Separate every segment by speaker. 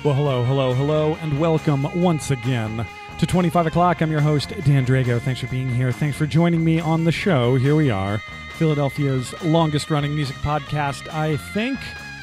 Speaker 1: Well, hello, and welcome once again to 25 o'clock. I'm your host, Dan Drago. Thanks for being here. Thanks for joining me on the show. Here we are, Philadelphia's longest-running music podcast, I think.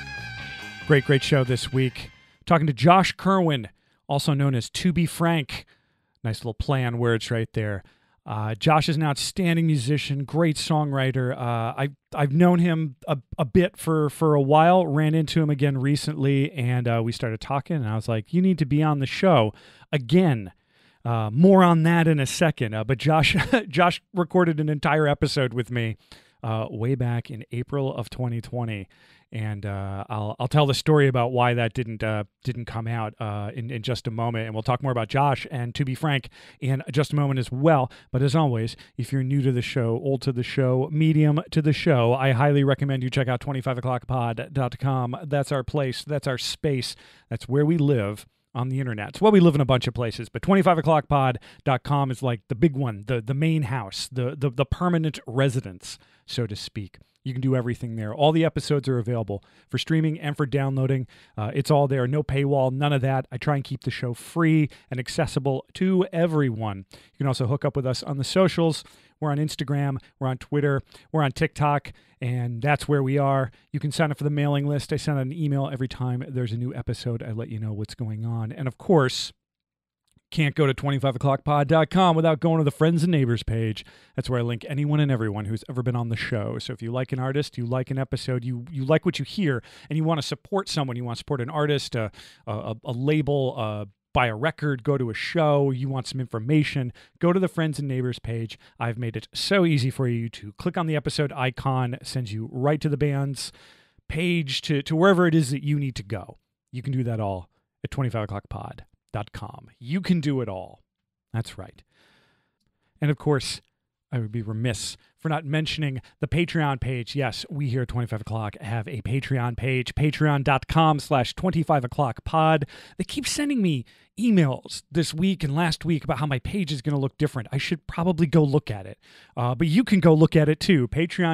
Speaker 1: Great show this week. Talking to Josh Kirwin, also known as Tubey Frank. Nice little play on words right there. Josh is an outstanding musician, great songwriter. I've known him a bit for a while, ran into him again recently, and we started talking, and I was like, you need to be on the show again. More on that in a second. But Josh recorded an entire episode with me way back in April of 2020. And I'll tell the story about why that didn't come out in just a moment, and we'll talk more about Josh and Tubey Frank in just a moment as well. But as always, if you're new to the show, old to the show, medium to the show, I highly recommend you check out 25o'clockpod.com. That's our place. That's our space. That's where we live on the internet. Well, we live in a bunch of places, but 25o'clockpod.com is like the big one, the main house, the permanent residence, so to speak. You can do everything there. All the episodes are available for streaming and for downloading. It's all there. No paywall, none of that. I try and keep the show free and accessible to everyone. You can also hook up with us on the socials. We're on Instagram. We're on Twitter. We're on TikTok. And that's where we are. You can sign up for the mailing list. I send out an email every time there's a new episode. I let you know what's going on. And of course, can't go to 25o'clockpod.com without going to the Friends and Neighbors page. That's where I link anyone and everyone who's ever been on the show. So if you like an artist, you like an episode, you like what you hear, and you want to support someone, you want to support an artist, a label, buy a record, go to a show, you want some information, go to the Friends and Neighbors page. I've made it so easy for you to click on the episode icon, sends you right to the band's page, to wherever it is that you need to go. You can do that all at 25o'clockpod.com. You can do it all. That's right. And of course, I would be remiss for not mentioning the Patreon page. Yes, we here at 25 o'clock have a Patreon page, patreon.com/25o'clockpod. They keep sending me emails this week and last week about how my page is going to look different. I should probably go look at it. But you can go look at it too.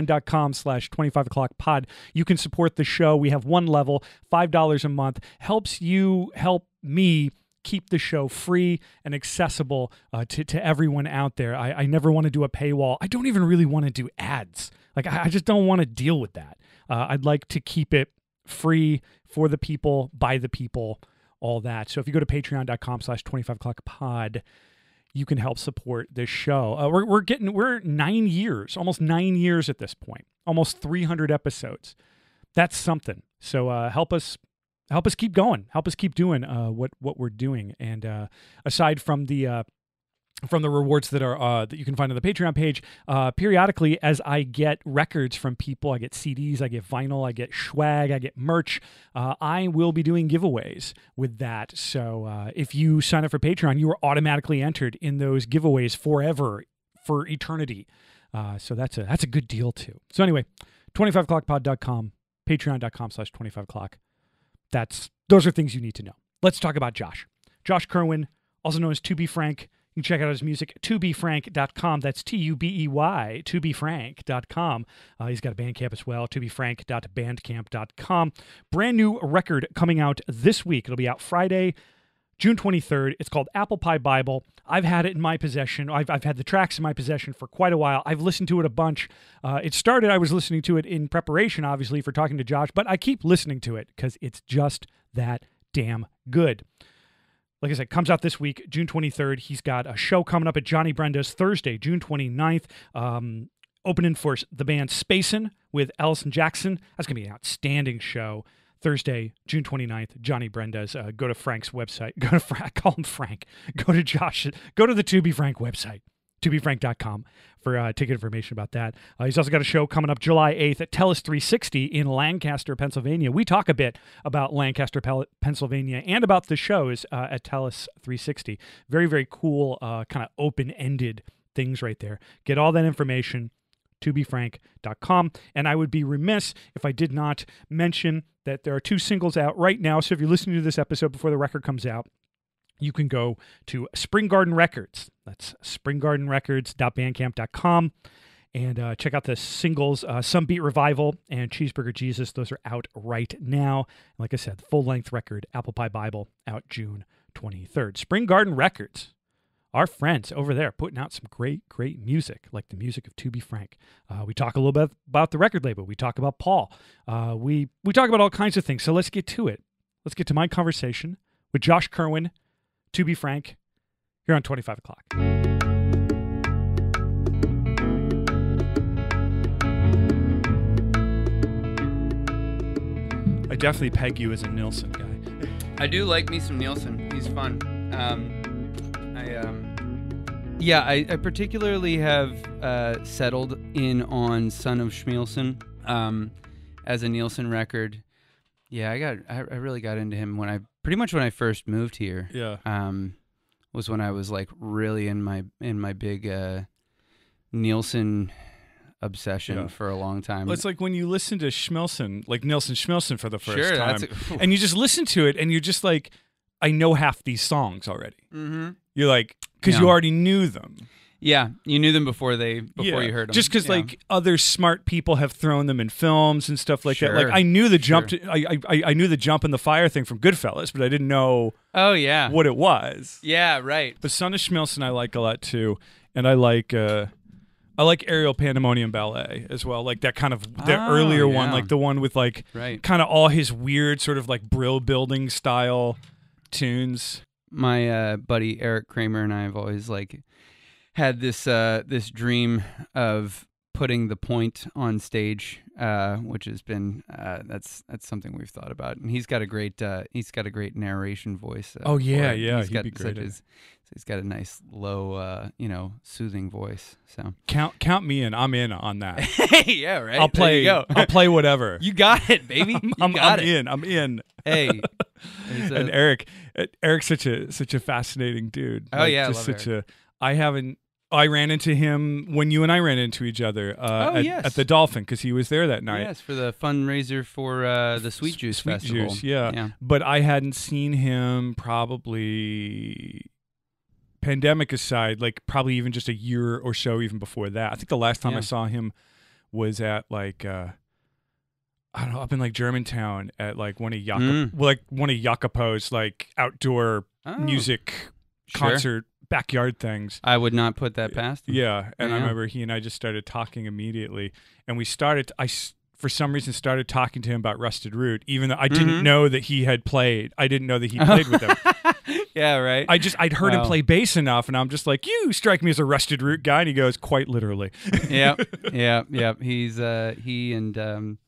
Speaker 1: Patreon.com/25o'clockpod. You can support the show. We have one level, $5 a month. Helps you help me keep the show free and accessible to everyone out there. I never want to do a paywall. I don't even really want to do ads. Like, I just don't want to deal with that. I'd like to keep it free for the people, by the people, all that. So if you go to patreon.com/25o'clockpod, you can help support this show. We're 9 years, almost 9 years at this point, almost 300 episodes. That's something. So help us keep going. Help us keep doing what we're doing. And aside from the rewards that are that you can find on the Patreon page, periodically as I get records from people, I get CDs, I get vinyl, I get swag, I get merch. I will be doing giveaways with that. So if you sign up for Patreon, you are automatically entered in those giveaways forever, for eternity. So that's a good deal too. So anyway, 25o'clockpod.com, patreon.com/25o'clock. Those are things you need to know. Let's talk about Josh. Josh Kirwin, also known as Tubey Frank. You can check out his music at tubeyfrank.com. That's TUBEY, tubeyfrank.com. He's got a Bandcamp as well, tubeyfrank.bandcamp.com. Brand new record coming out this week. It'll be out Friday, June 23rd. It's called Apple Pie Bible. I've had it in my possession. I've had the tracks in my possession for quite a while. I've listened to it a bunch. I was listening to it in preparation, obviously, for talking to Josh, but I keep listening to it because it's just that damn good. Like I said, comes out this week, June 23rd. He's got a show coming up at Johnny Brenda's Thursday, June 29th. Opening for the band Spacin' with Allison Jackson. That's going to be an outstanding show. Thursday, June 29th, Johnny Brenda's. Go to Frank's website. Call him Frank. Go to the Tubey Frank website, tubeyfrank.com, for ticket information about that. He's also got a show coming up July 8th at Tellus 360 in Lancaster, Pennsylvania. We talk a bit about Lancaster, Pennsylvania, and about the shows at Tellus 360. Very, very cool, kind of open-ended things right there. Get all that information, tubeyfrank.com. And I would be remiss if I did not mention that there are 2 singles out right now. So if you're listening to this episode before the record comes out, you can go to Spring Garden Records. That's springgardenrecords.bandcamp.com. And check out the singles, Some Beat Revival and Cheeseburger Jesus. Those are out right now. Like I said, full-length record, Apple Pie Bible, out June 23rd. Spring Garden Records, our friends over there, putting out some great music, like the music of Tubey Frank. We talk a little bit about the record label. We talk about Paul. We talk about all kinds of things. So let's get to it. Let's get to my conversation with Josh Kirwin, Tubey Frank, here on 25 O'Clock. I definitely peg you as a Nilsson guy.
Speaker 2: I do like me some Nilsson. He's fun. I particularly have settled in on Son of Schmielson as a Nilsson record. Yeah, I really got into him when I first moved here.
Speaker 1: Yeah.
Speaker 2: Was when I was like really in my big Nilsson obsession for a long time.
Speaker 1: Well, it's like when you listen to Schmielson, like Nilsson Schmielson for the first time,
Speaker 2: that's
Speaker 1: and you just listen to it, and you're just like, I know half these songs already.
Speaker 2: Mm-hmm.
Speaker 1: You're like, because you already knew them.
Speaker 2: Yeah, you knew them before you heard them.
Speaker 1: Just because like other smart people have thrown them in films and stuff like that. Like I knew the jump. I knew the jump in the fire thing from Goodfellas, but I didn't know.
Speaker 2: Oh yeah,
Speaker 1: what it was.
Speaker 2: Yeah, right.
Speaker 1: But Son of Schmielson I like a lot too, and I like Aerial Pandemonium Ballet as well, like that kind of the earlier one, like the one with like kind of all his weird sort of like Brill building style tunes.
Speaker 2: My buddy Eric Kramer and I have always like had this dream of putting the point on stage, which has been that's something we've thought about. And he's got a great narration voice.
Speaker 1: He'd be great.
Speaker 2: He's got a nice low, soothing voice. So
Speaker 1: count me in. I'm in on that.
Speaker 2: Yeah, right.
Speaker 1: I'll play.
Speaker 2: There you go.
Speaker 1: I'll play whatever.
Speaker 2: You got it, baby.
Speaker 1: I'm in.
Speaker 2: Hey,
Speaker 1: and Eric's such a fascinating dude.
Speaker 2: Oh yeah,
Speaker 1: just such Eric. I ran into him when you and I ran into each other at the Dolphin because he was there that night.
Speaker 2: Yes, for the fundraiser for the Sweet Juice Festival.
Speaker 1: Juice, yeah. But I hadn't seen him probably, pandemic aside, like probably even just a year or so even before that. I think the last time I saw him was at like I don't know, up in like Germantown at like one of Jacopo's like outdoor music concert backyard things.
Speaker 2: I would not put that past him.
Speaker 1: Yeah, and I remember he and I just started talking immediately, and for some reason started talking to him about Rusted Root, even though I didn't know that he had played. I didn't know that he played with them.
Speaker 2: Yeah, right.
Speaker 1: I'd heard him play bass enough, and I'm just like, you strike me as a Rusted Root guy, and he goes, quite literally.
Speaker 2: Yeah. He's he and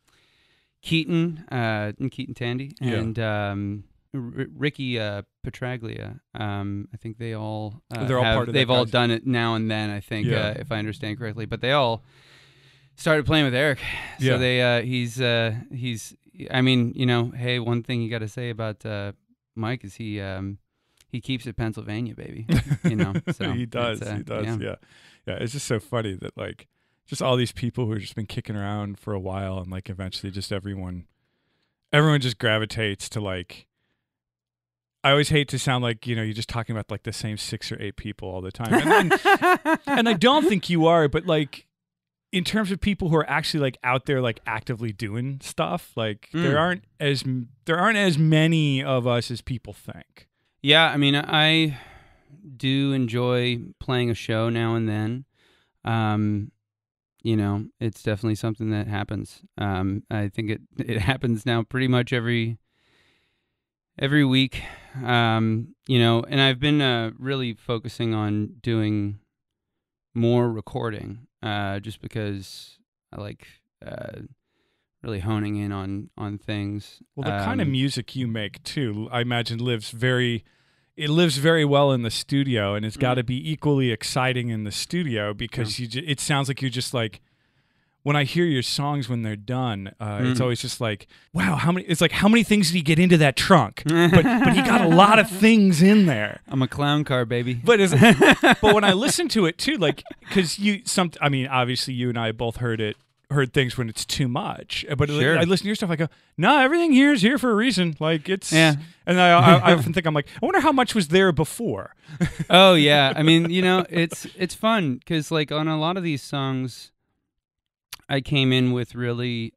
Speaker 2: Keaton Tandy and Ricky Petraglia. I think they all
Speaker 1: they're all part of
Speaker 2: they've all done it now and then, I think, if I understand correctly. But they all started playing with Eric. So they he's I mean, hey, one thing you got to say about Mike is he keeps it Pennsylvania, baby. So
Speaker 1: he does. Yeah. It's just so funny that like just all these people who have just been kicking around for a while, and like eventually just everyone just gravitates to like. I always hate to sound like, you're just talking about like the same 6 or 8 people all the time. And I don't think you are, but like in terms of people who are actually like out there like actively doing stuff, like there aren't as many of us as people think.
Speaker 2: Yeah, I mean, I do enjoy playing a show now and then. It's definitely something that happens. I think it happens now pretty much every week, and I've been really focusing on doing more recording, just because I like really honing in on things.
Speaker 1: Well, the kind of music you make too, I imagine, lives very well in the studio, and it's got to be equally exciting in the studio because it sounds like you're just like. When I hear your songs when they're done, it's always just like, wow, how many things did he get into that trunk? But he got a lot of things in there.
Speaker 2: I'm a clown car, baby.
Speaker 1: But when I listen to it too, like, because obviously you and I both heard things when it's too much. But I listen to your stuff, I go, no, everything here is here for a reason. Like it's, and I often think, I'm like, I wonder how much was there before.
Speaker 2: Oh yeah, I mean, it's fun because like on a lot of these songs. I came in with really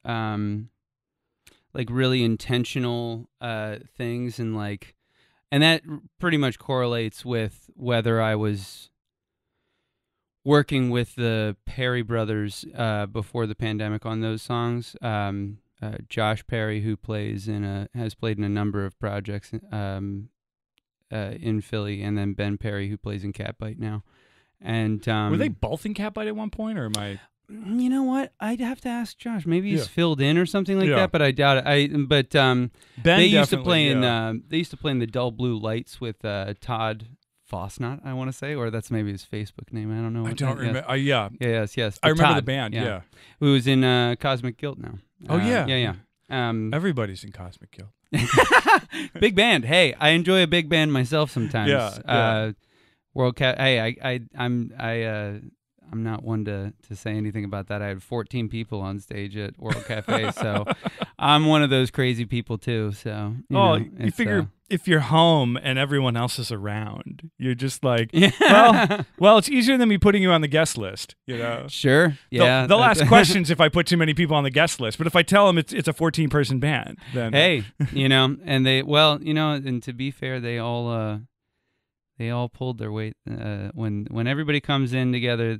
Speaker 2: really intentional things, and that pretty much correlates with whether I was working with the Perry brothers before the pandemic on those songs. Josh Perry, who has played in a number of projects in Philly, and then Ben Perry, who plays in Catbite now. And
Speaker 1: were they both in Catbite at one point, or am I?
Speaker 2: You know what? I'd have to ask Josh. Maybe he's filled in or something like that, but I doubt it. But Ben they used to play in the Dull Blue Lights with Todd Fosnot, I want to say, or that's maybe his Facebook name. I don't know.
Speaker 1: I don't remember.
Speaker 2: Yes.
Speaker 1: I remember
Speaker 2: Todd,
Speaker 1: the band. Yeah.
Speaker 2: Who's in Cosmic Guilt now.
Speaker 1: Oh yeah.
Speaker 2: Yeah.
Speaker 1: Everybody's in Cosmic Guilt.
Speaker 2: Big band. Hey, I enjoy a big band myself sometimes.
Speaker 1: Yeah.
Speaker 2: World Cat. Hey, I'm not one to say anything about that. I had 14 people on stage at World Cafe, so I'm one of those crazy people too. So
Speaker 1: you figure if you're home and everyone else is around, you're just like, well, it's easier than me putting you on the guest list, you know.
Speaker 2: Sure, yeah.
Speaker 1: They'll ask questions if I put too many people on the guest list, but if I tell them it's a 14-person band, then
Speaker 2: hey, and and to be fair, they all pulled their weight when everybody comes in together.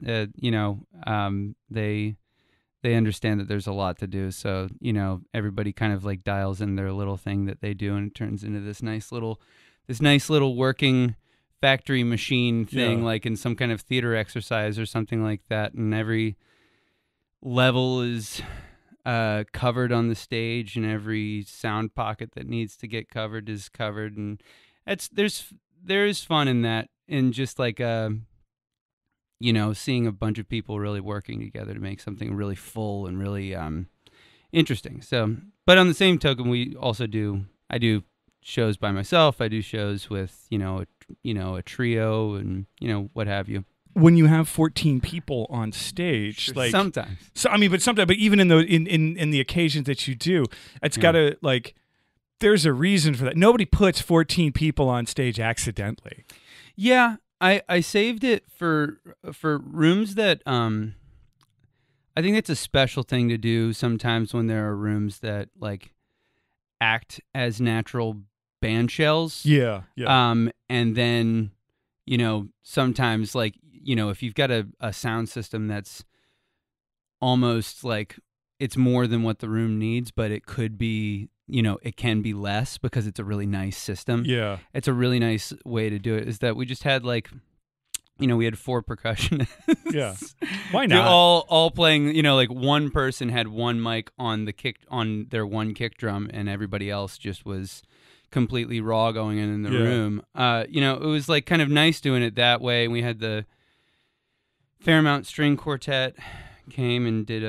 Speaker 2: They understand that there's a lot to do. So everybody kind of like dials in their little thing that they do, and it turns into this nice little working factory machine thing, like in some kind of theater exercise or something like that. And every level is covered on the stage, and every sound pocket that needs to get covered is covered, and there is fun in that, in just like seeing a bunch of people really working together to make something really full and really interesting. So, but on the same token, I do shows by myself. I do shows with a trio and what have you.
Speaker 1: When you have 14 people on stage,
Speaker 2: sure,
Speaker 1: like
Speaker 2: sometimes.
Speaker 1: So but even in the occasions that you do, it's gotta like. There's a reason for that. Nobody puts 14 people on stage accidentally.
Speaker 2: Yeah, I saved it for rooms that I think it's a special thing to do sometimes when there are rooms that like act as natural band shells.
Speaker 1: Yeah.
Speaker 2: And then sometimes like if you've got a sound system that's almost like it's more than what the room needs, but it could be. It can be less because it's a really nice system.
Speaker 1: Yeah.
Speaker 2: It's a really nice way to do it, is that we just had we had 4 percussionists.
Speaker 1: Yeah. Why not?
Speaker 2: All playing, like one person had one mic on their one kick drum, and everybody else just was completely raw going in the room. It was like kind of nice doing it that way. And we had the Fairmount String Quartet came and did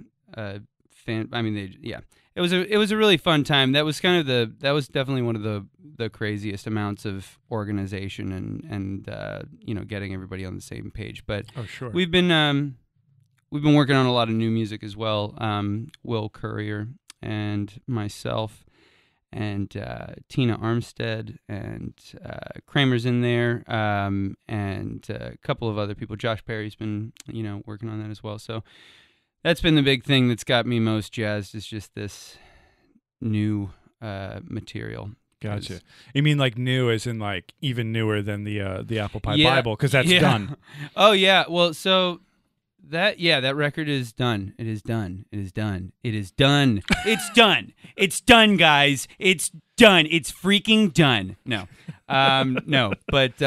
Speaker 2: It was a really fun time. That was definitely one of the craziest amounts of organization and getting everybody on the same page. But
Speaker 1: sure.
Speaker 2: We've been working on a lot of new music as well. Will Courier and myself and Tina Armstead and Kramer's in there, and a couple of other people. Josh Perry's been working on that as well. So. That's been the big thing that's got me most jazzed, is just this new material.
Speaker 1: Gotcha. You mean like new as in like even newer than the Apple Pie Bible, because that's done.
Speaker 2: Oh yeah. Well, so that record is done. It is done. It is done. It is done. It's done. It's done, guys. It's done. It's freaking done. No, no. But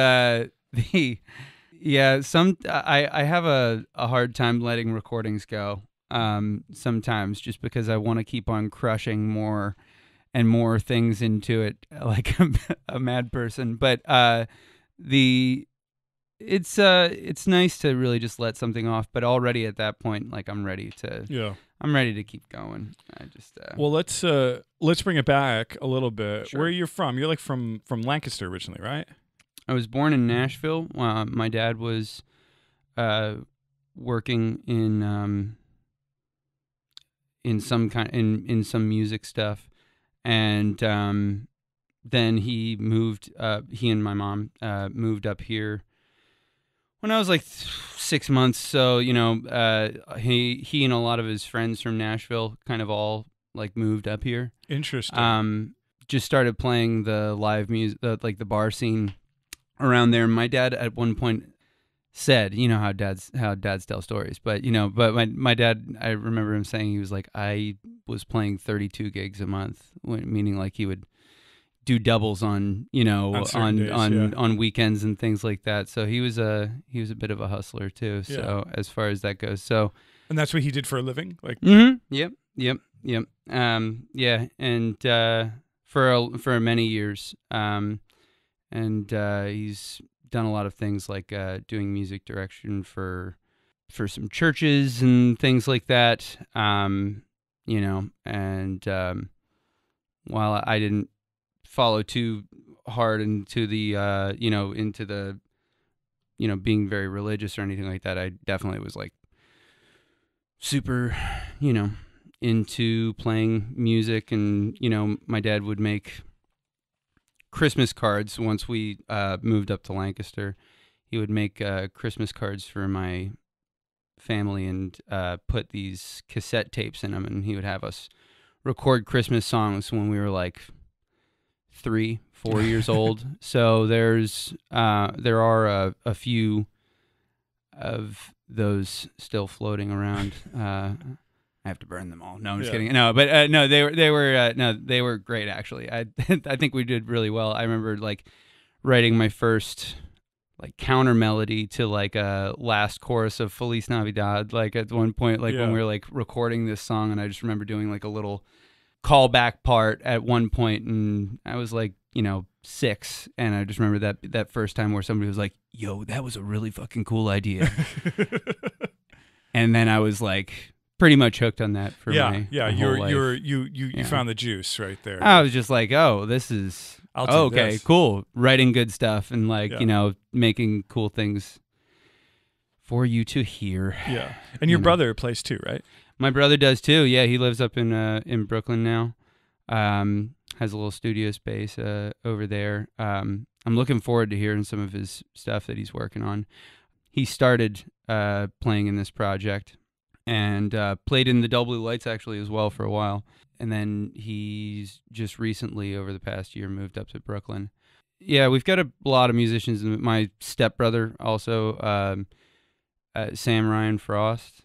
Speaker 2: I have a hard time letting recordings go. Sometimes, just because I want to keep on crushing more and more things into it like a mad person. But it's nice to really just let something off. But already at that point, like I'm ready to keep going. I just
Speaker 1: well, let's bring it back a little bit.
Speaker 2: Sure.
Speaker 1: Where are you from? You're like from Lancaster originally, right?
Speaker 2: I was born in Nashville. My dad was working in some music stuff, and then he moved. He and my mom moved up here when I was like 6 months. So, he and a lot of his friends from Nashville kind of all like moved up here.
Speaker 1: Interesting.
Speaker 2: Just started playing the live music, like the bar scene around there. And my dad at one point said, how dads tell stories, but my dad, I remember him saying, he was like, I was playing 32 gigs a month, meaning like he would do doubles on on weekends and things like that. So he was a bit of a hustler too. Yeah. So as far as that goes,
Speaker 1: and that's what he did for a living, like.
Speaker 2: Yep. And for many years, and he's done a lot of things like doing music direction for some churches and things like that. And while I didn't follow too hard into the being very religious or anything like that, I definitely was like super into playing music. And my dad would make Christmas cards. Once we moved up to Lancaster, he would make Christmas cards for my family and put these cassette tapes in them, and he would have us record Christmas songs when we were like 3-4 years old. So there are a few of those still floating around. I have to burn them all. No, I'm just kidding. No, but no, they were great actually. I think we did really well. I remember like writing my first like counter melody to like a last chorus of Feliz Navidad. Like at one point, like when we were like recording this song, and I just remember doing like a little callback part at one point, and I was like 6, and I just remember that first time where somebody was like, "Yo, that was a really fucking cool idea," and then I was like pretty much hooked on that for my whole life.
Speaker 1: You found the juice right there.
Speaker 2: I was just like, oh, this is okay, cool, writing good stuff and like making cool things for you to hear.
Speaker 1: Yeah, and your brother plays too, right?
Speaker 2: My brother does too. Yeah, he lives up in Brooklyn now. Has a little studio space over there. I'm looking forward to hearing some of his stuff that he's working on. He started playing in this project and played in the Double Blue Lights actually as well for a while. And then he's just recently, over the past year, moved up to Brooklyn. Yeah, we've got a lot of musicians. My stepbrother also, Sam Ryan Frost.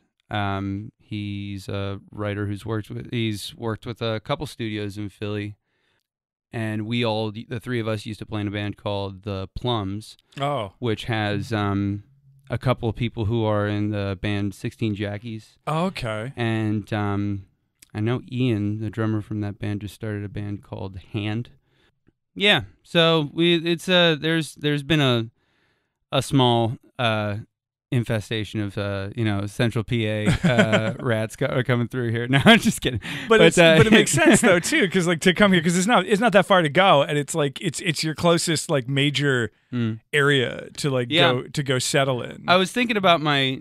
Speaker 2: He's a writer who's worked with a couple studios in Philly, and the three of us used to play in a band called the Plums, which has a couple of people who are in the band 16 Jackies.
Speaker 1: Oh, okay.
Speaker 2: And I know Ian, the drummer from that band, just started a band called Hand. Yeah, so there's been a small infestation of Central PA rats are coming through here. No, I'm just kidding.
Speaker 1: But it makes sense though too, because like to come here, because it's not that far to go, and it's like it's your closest like major area to like go settle in.
Speaker 2: I was thinking about my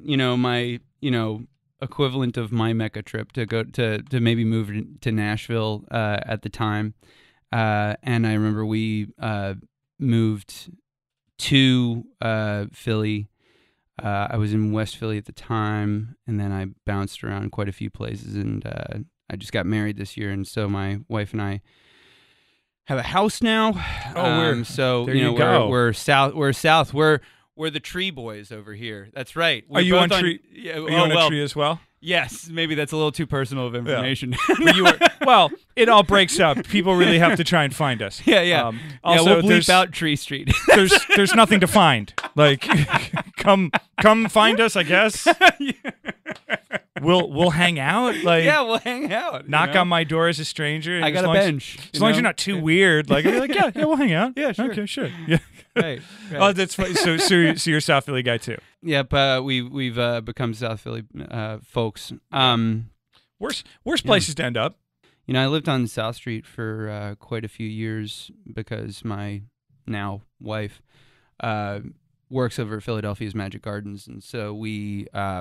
Speaker 2: equivalent of my Mecca trip to go to maybe move to Nashville at the time, and I remember we moved to Philly. I was in West Philly at the time, and then I bounced around quite a few places, and I just got married this year, and so my wife and I have a house now. So
Speaker 1: there you go.
Speaker 2: We're south. We're the tree boys over here. That's right.
Speaker 1: Are you on tree? Are you on a tree as well?
Speaker 2: Yes, maybe that's a little too personal of information.
Speaker 1: Yeah. Well, it all breaks up. People really have to try and find us.
Speaker 2: Yeah. Also, we'll bleep out Tree Street.
Speaker 1: there's nothing to find. Like, come find us, I guess. We'll hang out. Like,
Speaker 2: yeah, we'll hang out.
Speaker 1: Knock on my door as a stranger.
Speaker 2: I got a bench.
Speaker 1: As long as you're not too weird, like, I'll be like, yeah, we'll hang out.
Speaker 2: Yeah, sure.
Speaker 1: Okay, sure. Yeah.
Speaker 2: Right.
Speaker 1: Oh, that's funny. So you're a South Philly guy too.
Speaker 2: Yep. We've become South Philly folks.
Speaker 1: Worst places to end up.
Speaker 2: I lived on South Street for quite a few years because my now wife works over at Philadelphia's Magic Gardens, and so we I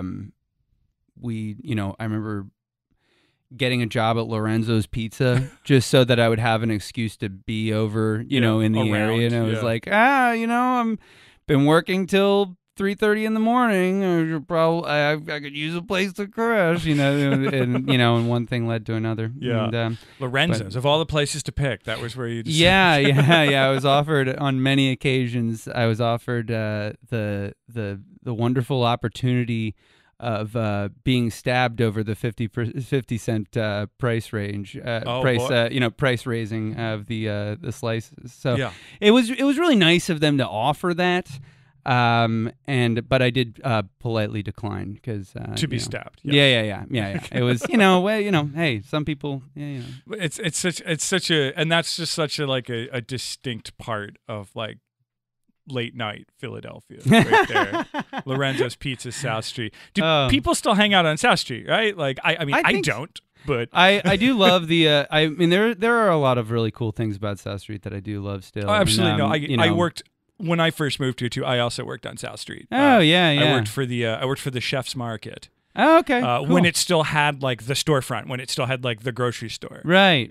Speaker 2: remember getting a job at Lorenzo's Pizza just so that I would have an excuse to be over, in the area. And I was like, I'm been working till 3:30 in the morning. You're probably I could use a place to crash, and one thing led to another.
Speaker 1: Yeah,
Speaker 2: and,
Speaker 1: Lorenzo's of all the places to pick, that was where you.
Speaker 2: Yeah. I was offered on many occasions. I was offered the wonderful opportunity of being stabbed over the 50 cent price range, price raising of the slices. So it was really nice of them to offer that, but I did politely decline because
Speaker 1: to be stabbed.
Speaker 2: Yeah. It was hey, some people,
Speaker 1: it's such a, and that's just such a like a distinct part of like late night Philadelphia right there. Lorenzo's Pizza, South Street. Do people still hang out on South Street, right? Like I don't, but
Speaker 2: I do love the I mean there are a lot of really cool things about South Street that I do love still.
Speaker 1: Oh, absolutely. I worked when I first moved here too. I also worked on South Street.
Speaker 2: Oh yeah.
Speaker 1: I worked for the Chef's Market.
Speaker 2: Oh, okay. Cool.
Speaker 1: When it still had like the storefront, when it still had like the grocery store.
Speaker 2: Right.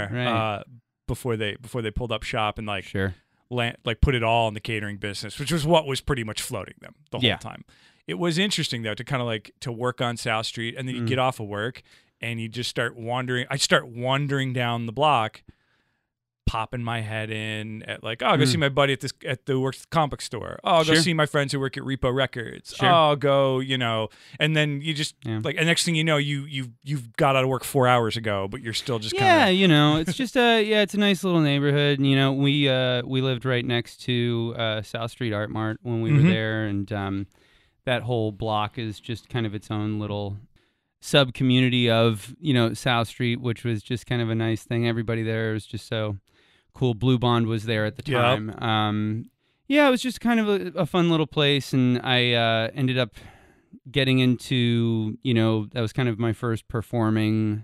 Speaker 1: Before they pulled up shop and like
Speaker 2: sure.
Speaker 1: Like put it all in the catering business, which was what was pretty much floating them the whole time. It was interesting though to kind of like to work on South Street, and then you get off of work and you just start wandering. I start wandering down the block, popping my head in at like, I'll go see my buddy at the works comic book store. Oh, I'll go see my friends who work at Repo Records.
Speaker 2: Sure.
Speaker 1: I'll go, and then you just like, and next thing you know, you've got out of work 4 hours ago, but you're still just kind
Speaker 2: of it's just it's a nice little neighborhood. And, we lived right next to South Street Art Mart when we were there, and that whole block is just kind of its own little sub community of South Street, which was just kind of a nice thing. Everybody there was just so cool. Blue Bond was there at the time. It was just kind of a fun little place, and I ended up getting into, that was kind of my first performing,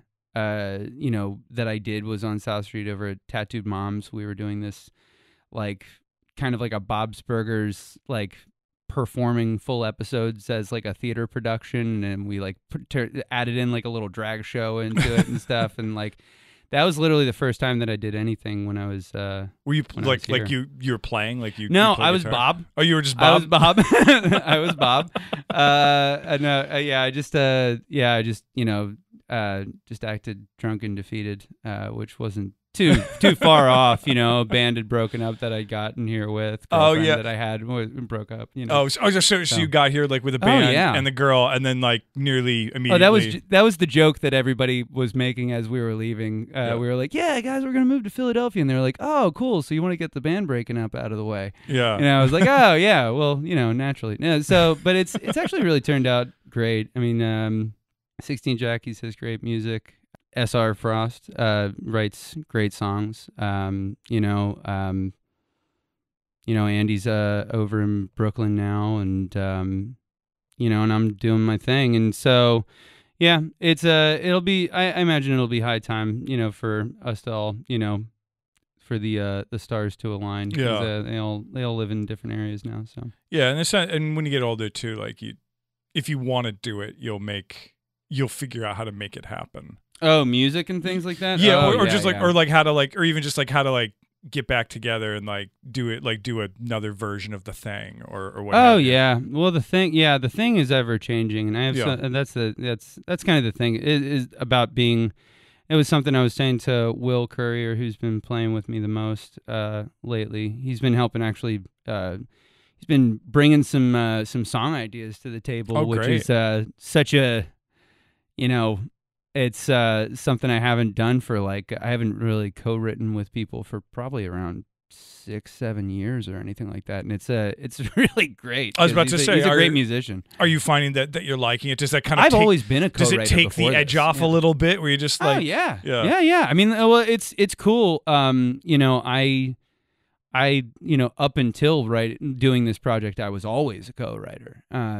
Speaker 2: that I did was on South Street over at Tattooed Moms. We were doing this like kind of like a Bob's Burgers, like performing full episodes as like a theater production, and we like added in like a little drag show into it and stuff, and like that was literally the first time that I did anything when I was.
Speaker 1: Were you like you were playing like you?
Speaker 2: No,
Speaker 1: you
Speaker 2: I was
Speaker 1: guitar?
Speaker 2: Bob.
Speaker 1: Oh, you were just Bob.
Speaker 2: I was Bob. I was Bob. I just acted drunk and defeated, which wasn't too far off. A band had broken up that I'd gotten here with. That I had broke up.
Speaker 1: So you got here like with a band and the girl, and then like nearly immediately.
Speaker 2: That was the joke that everybody was making as we were leaving. We were like, "Yeah, guys, we're gonna move to Philadelphia," and they were like, "Oh, cool. So you want to get the band breaking up out of the way?"
Speaker 1: Yeah.
Speaker 2: And I was like, "Oh, yeah. Well, naturally." Yeah. So, but it's actually really turned out great. I mean, 16 Jackies has great music. S.R. Frost writes great songs. Andy's over in Brooklyn now, and and I'm doing my thing, and so it's it'll be I imagine it'll be high time for us to all for the stars to align.
Speaker 1: Yeah,
Speaker 2: they all live in different areas now. So
Speaker 1: and when you get older too, like if you want to do it, you'll figure out how to make it happen.
Speaker 2: Oh, music and things like that.
Speaker 1: Yeah, or just like, or like how to like, or even just like how to like get back together and like do it, like do another version of the thing or whatever.
Speaker 2: Oh yeah, well the thing is ever changing, and I have that's kind of the thing. It is about being. It was something I was saying to Will Courier, who's been playing with me the most lately. He's been helping actually. He's been bringing some song ideas to the table, which is such a, it's something I haven't done for I haven't really co-written with people for probably around 6-7 years or anything like that, and it's really great.
Speaker 1: I was about to say,
Speaker 2: he's a great musician.
Speaker 1: Are you finding that you're liking it? Does that kind of
Speaker 2: I've always been a co-writer.
Speaker 1: Does it take the edge off a little bit? Where you just like,
Speaker 2: yeah. I mean, well, it's cool. I up until doing this project, I was always a co-writer.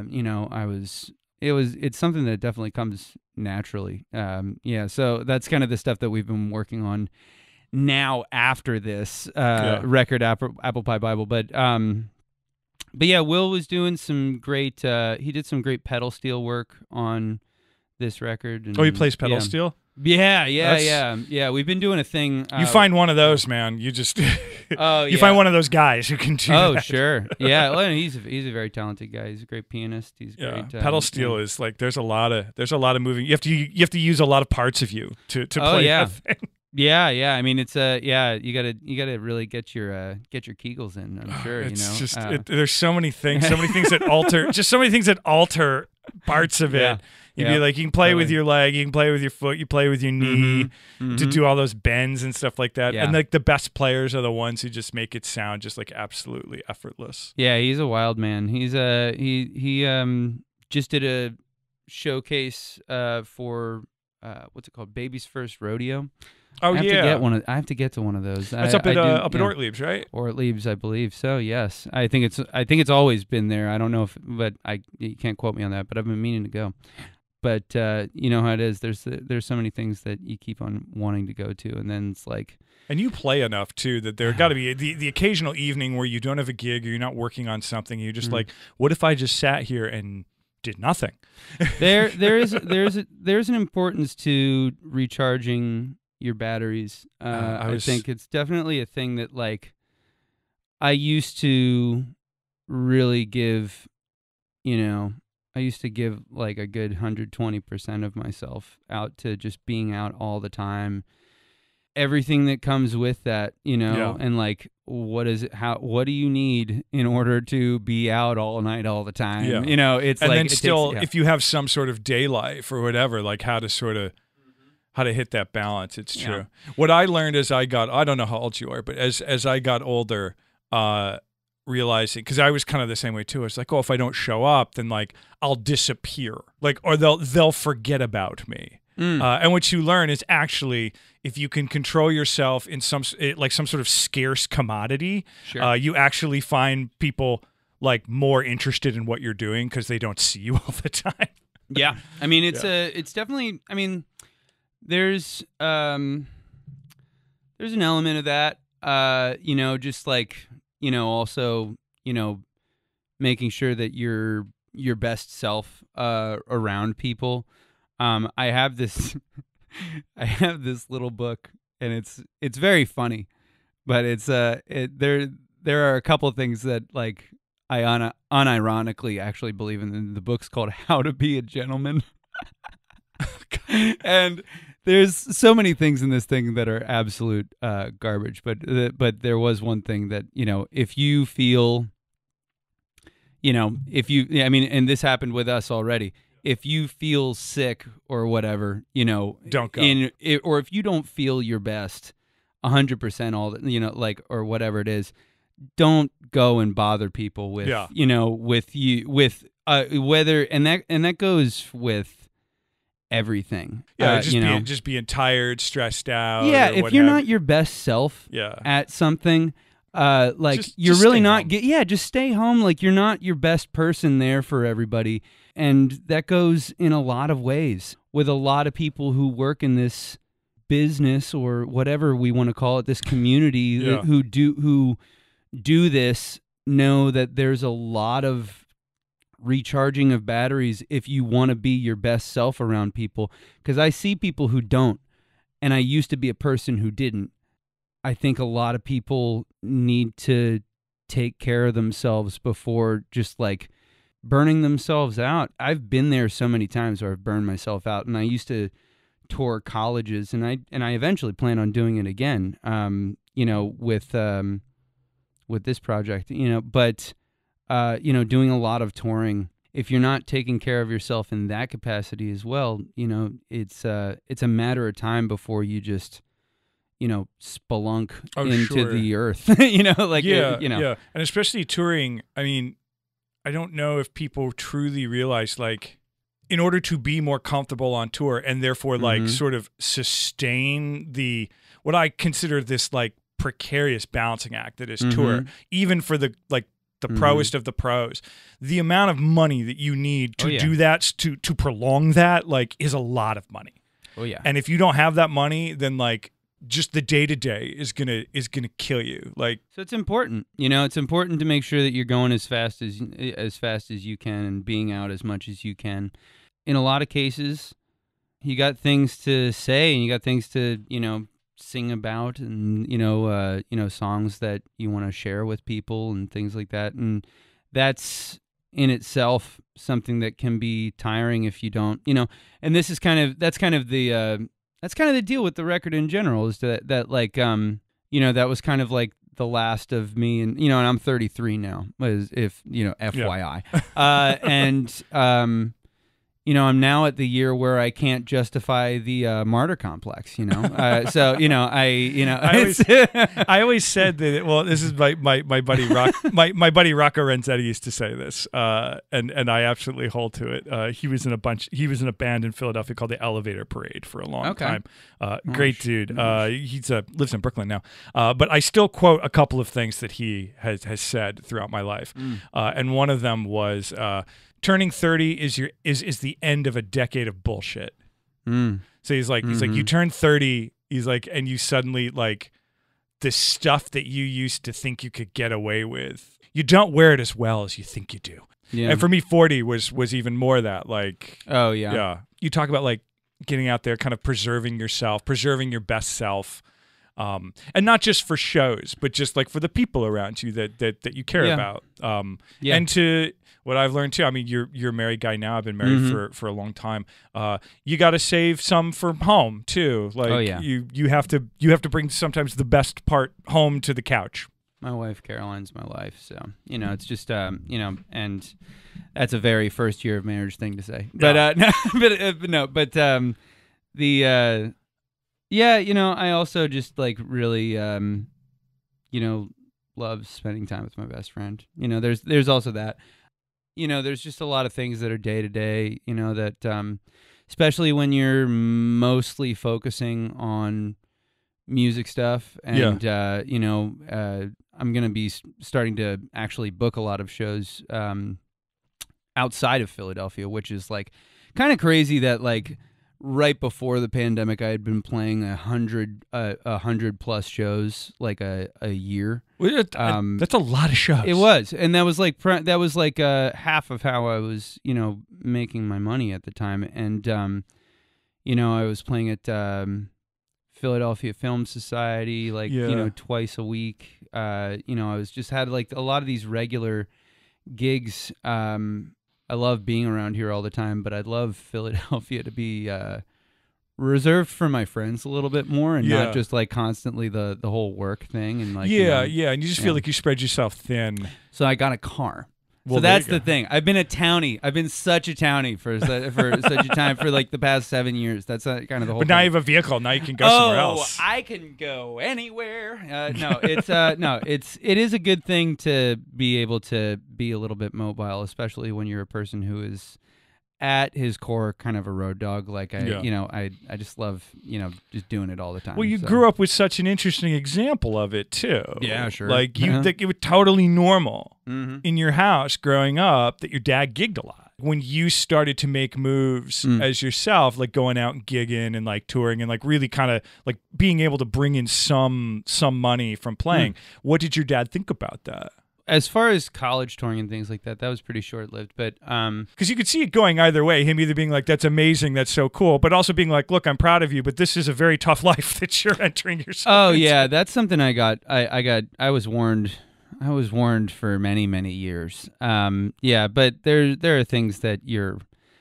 Speaker 2: It's something that definitely comes naturally. So that's kind of the stuff that we've been working on now after this record, Apple Pie Bible. But Will was doing some great. He did some great pedal steel work on this record. And,
Speaker 1: he plays pedal steel.
Speaker 2: Yeah. We've been doing a thing.
Speaker 1: You find one of those, man. You just you find one of those guys who can do that.
Speaker 2: Oh, sure. Yeah, well, he's a very talented guy. He's a great pianist. He's great.
Speaker 1: Pedal steel is like there's a lot of moving. You have to use a lot of parts of you to play that thing.
Speaker 2: Yeah. I mean, it's you gotta really get your Kegels in. I'm sure.
Speaker 1: It's just there's so many things that alter, just so many things that alter parts of it. You'd be like, you can play with your leg, you can play with your foot, you play with your knee to do all those bends and stuff like that. And like the best players are the ones who just make it sound just like absolutely effortless.
Speaker 2: Yeah, he's a wild man. He's he just did a showcase for what's it called, Baby's First Rodeo.
Speaker 1: Oh,
Speaker 2: I have to get to one of those.
Speaker 1: That's up at Ortlieb's, right?
Speaker 2: Ortlieb's, I believe. So yes, I think it's always been there. I don't know but you can't quote me on that. But I've been meaning to go. But you know how it is. There's so many things that you keep on wanting to go to, and then it's like. And
Speaker 1: you play enough too that there got to be the occasional evening where you don't have a gig or you're not working on something. You're just like, what if I just sat here and did nothing?
Speaker 2: There's an importance to recharging your batteries. I think it's definitely a thing that like I used to really give, I used to give like a good 120% of myself out to just being out all the time. Everything that comes with that, and like, what do you need in order to be out all night, all the time?
Speaker 1: Yeah.
Speaker 2: It's
Speaker 1: and
Speaker 2: like,
Speaker 1: then still, if you have some sort of day life or whatever, like how to hit that balance. It's true. What I learned as I don't know how old you are, but as I got older, realizing, because I was kind of the same way too. I was like, oh, if I don't show up, then like I'll disappear, like, or they'll forget about me. And what you learn is actually, if you can control yourself in some sort of scarce commodity, you actually find people like more interested in what you're doing because they don't see you all the time.
Speaker 2: Yeah, I mean it's definitely. I mean, there's an element of that. Just like also making sure that you're your best self around people. I have this little book, and it's very funny, but it's there are a couple of things that like I unironically actually believe in. The book's called How to Be a Gentleman. And there's so many things in this thing that are absolute garbage, but there was one thing that, if you feel, and this happened with us already. If you feel sick or whatever,
Speaker 1: don't go.
Speaker 2: Or if you don't feel your best 100% all the, like, or whatever it is, don't go and bother people with, whether, and that goes with everything.
Speaker 1: Yeah, just being tired, stressed out.
Speaker 2: Yeah, if you're not your best self at something, like you're really not. Just stay home. Like you're not your best person there for everybody. And that goes in a lot of ways with a lot of people who work in this business or whatever we want to call it, this community who do this, know that there's a lot of recharging of batteries if you want to be your best self around people. Because I see people who don't, and I used to be a person who didn't. I think a lot of people need to take care of themselves before just like burning themselves out. I've been there so many times where I've burned myself out, and I used to tour colleges, and I eventually plan on doing it again. With this project, but doing a lot of touring. If you're not taking care of yourself in that capacity as well, it's a matter of time before you just spelunk into the earth. And
Speaker 1: especially touring. I mean, I don't know if people truly realize, like, in order to be more comfortable on tour and therefore like sort of sustain what I consider this like precarious balancing act that is tour, even for the proest of the pros, the amount of money that you need to do that, to prolong that, like, is a lot of money.
Speaker 2: Oh yeah.
Speaker 1: And if you don't have that money, then like just the day-to-day is gonna kill you. Like,
Speaker 2: so it's important, it's important to make sure that you're going as fast as you can and being out as much as you can. In a lot of cases, things to say, and you got things to, sing about, and songs that you want to share with people and things like that. And that's in itself something that can be tiring if you don't, and that's kind of the deal with the record in general, is that that was kind of like the last of me, and and I'm 33 now, FYI. I'm now at the year where I can't justify the martyr complex, so
Speaker 1: I always said that. Well, this is my buddy Rock, my buddy Rocco Renzetti used to say this, and I absolutely hold to it. He was in a band in Philadelphia called the Elevator Parade for a long time. Great dude. He lives in Brooklyn now, but I still quote a couple of things that he has said throughout my life, and one of them was, turning 30 is the end of a decade of bullshit. So he's like, you turn 30, he's like, and you suddenly, like, the stuff that you used to think you could get away with, you don't wear it as well as you think you do. Yeah. And for me, 40 was even more that, like,
Speaker 2: oh yeah.
Speaker 1: Yeah. You talk about, like, getting out there, kind of preserving yourself, preserving your best self. And not just for shows, but just like for the people around you that you care about. And to what I've learned too, I mean, you're a married guy now. I've been married for a long time. You got to save some for home too. Like you have to bring sometimes the best part home to the couch.
Speaker 2: My wife Caroline's my life, so it's just and that's a very first year of marriage thing to say. But I also just like really love spending time with my best friend. There's also that. There's just a lot of things that are day to day, that especially when you're mostly focusing on music stuff, and I'm going to be starting to actually book a lot of shows outside of Philadelphia, which is like kind of crazy that like right before the pandemic, I had been playing 100 plus shows like a year.
Speaker 1: That's a lot of shows.
Speaker 2: It was, and that was like half of how I was, making my money at the time. And I was playing at Philadelphia Film Society twice a week. I was just had like a lot of these regular gigs. I love being around here all the time, but I'd love Philadelphia to be reserved for my friends a little bit more, and not just like constantly the whole work thing. And like
Speaker 1: and you just feel like you spread yourself thin.
Speaker 2: So I got a car.
Speaker 1: Well,
Speaker 2: so that's the thing. I've been a townie. I've been such a townie for such a time for like the past 7 years. That's kind of the whole.
Speaker 1: But now you have a vehicle. Now you can go somewhere else.
Speaker 2: I can go anywhere. It is a good thing to be able to be a little bit mobile, especially when you're a person who is at his core kind of a road dog. Like I just love just doing it all the time.
Speaker 1: Well, you grew up with such an interesting example of it too.
Speaker 2: Yeah, sure.
Speaker 1: Like you think it was totally normal in your house growing up that your dad gigged a lot. When you started to make moves as yourself, like going out and gigging and like touring and like really kind of like being able to bring in some money from playing, what did your dad think about that?
Speaker 2: As far as college touring and things like that, that was pretty short-lived. But
Speaker 1: because you could see it going either way, him either being like, "That's amazing, that's so cool," but also being like, "Look, I'm proud of you, but this is a very tough life that you're entering yourself."
Speaker 2: Oh
Speaker 1: into.
Speaker 2: Yeah, that's something I got. I was warned. I was warned for many years. But there are things that you're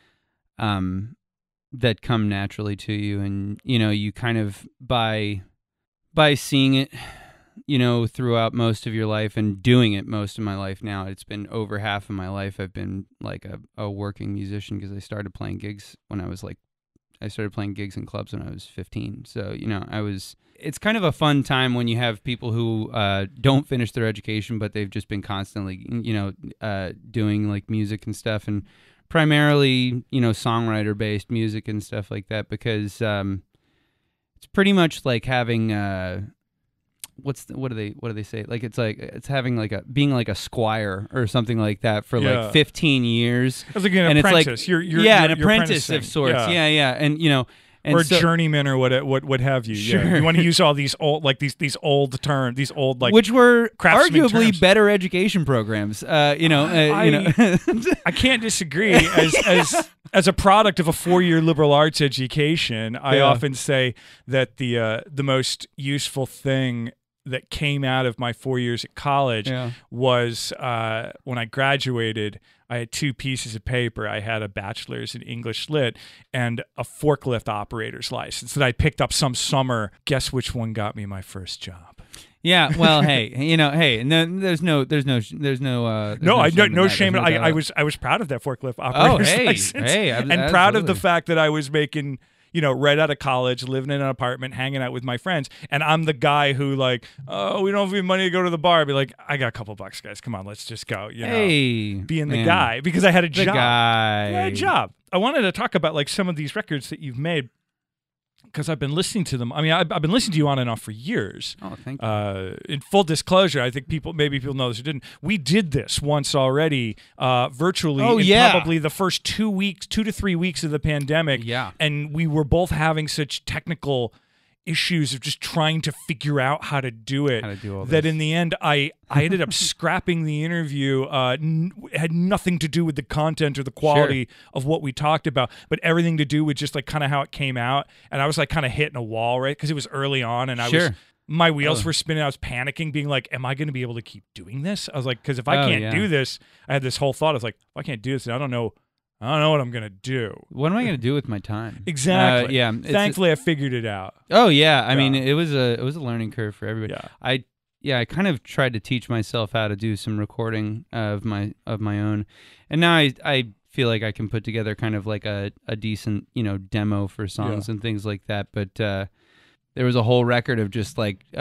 Speaker 2: that come naturally to you, and you kind of by seeing it. Throughout most of your life and doing it most of my life now. It's been over half of my life I've been like a working musician, because I started playing gigs when I started playing gigs in clubs when I was 15. So, it's kind of a fun time when you have people who don't finish their education, but they've just been constantly, doing like music and stuff, and primarily, songwriter-based music and stuff like that, because it's pretty much like having... what do they say? Like it's having like being like a squire or something like that for like 15 years.
Speaker 1: It's like an apprentice.
Speaker 2: It's like, you're an apprentice of sorts. Yeah. And And
Speaker 1: or journeyman or what have you.
Speaker 2: Sure.
Speaker 1: Yeah. You want to use all these old these old terms, these old
Speaker 2: which were arguably
Speaker 1: terms.
Speaker 2: better education programs. I
Speaker 1: can't disagree. As a product of a 4-year liberal arts education, I often say that the most useful thing that came out of my 4 years at college was when I graduated. I had 2 pieces of paper. I had a bachelor's in English Lit and a forklift operator's license that I picked up some summer. Guess which one got me my first job?
Speaker 2: Yeah, well, there's no shame.
Speaker 1: I was proud of that forklift operator's license, and proud of the fact that I was making, right out of college, living in an apartment, hanging out with my friends, and I'm the guy who we don't have any money to go to the bar. I'd be like, I got a couple bucks, guys. Come on, let's just go. Being the guy because I had a job. I had a job. I wanted to talk about some of these records that you've made, because I've been listening to them. I mean, I've been listening to you on and off for years.
Speaker 2: Oh, thank you.
Speaker 1: In full disclosure, I think maybe people know this or didn't. We did this once already, virtually. Probably the first 2 to 3 weeks of the pandemic.
Speaker 2: Yeah.
Speaker 1: And we were both having such technical issues of just trying to figure out how to do it, that in the end I ended up scrapping the interview. It had nothing to do with the content or the quality of what we talked about, but everything to do with just kind of how it came out. And I was kind of hitting a wall, right? Because it was early on, and my wheels were spinning. I was panicking, being like, am I going to be able to keep doing this? I was like, because if I can't do this, I had this whole thought. I was like, if I can't do this, I don't know what I'm going to do.
Speaker 2: What am I going to do with my time?
Speaker 1: Exactly. Thankfully, I figured it out.
Speaker 2: Oh, yeah. I mean, it was a learning curve for everybody.
Speaker 1: Yeah.
Speaker 2: I kind of tried to teach myself how to do some recording of my own. And now I feel like I can put together kind of like a decent, demo for songs and things like that. But there was a whole record of just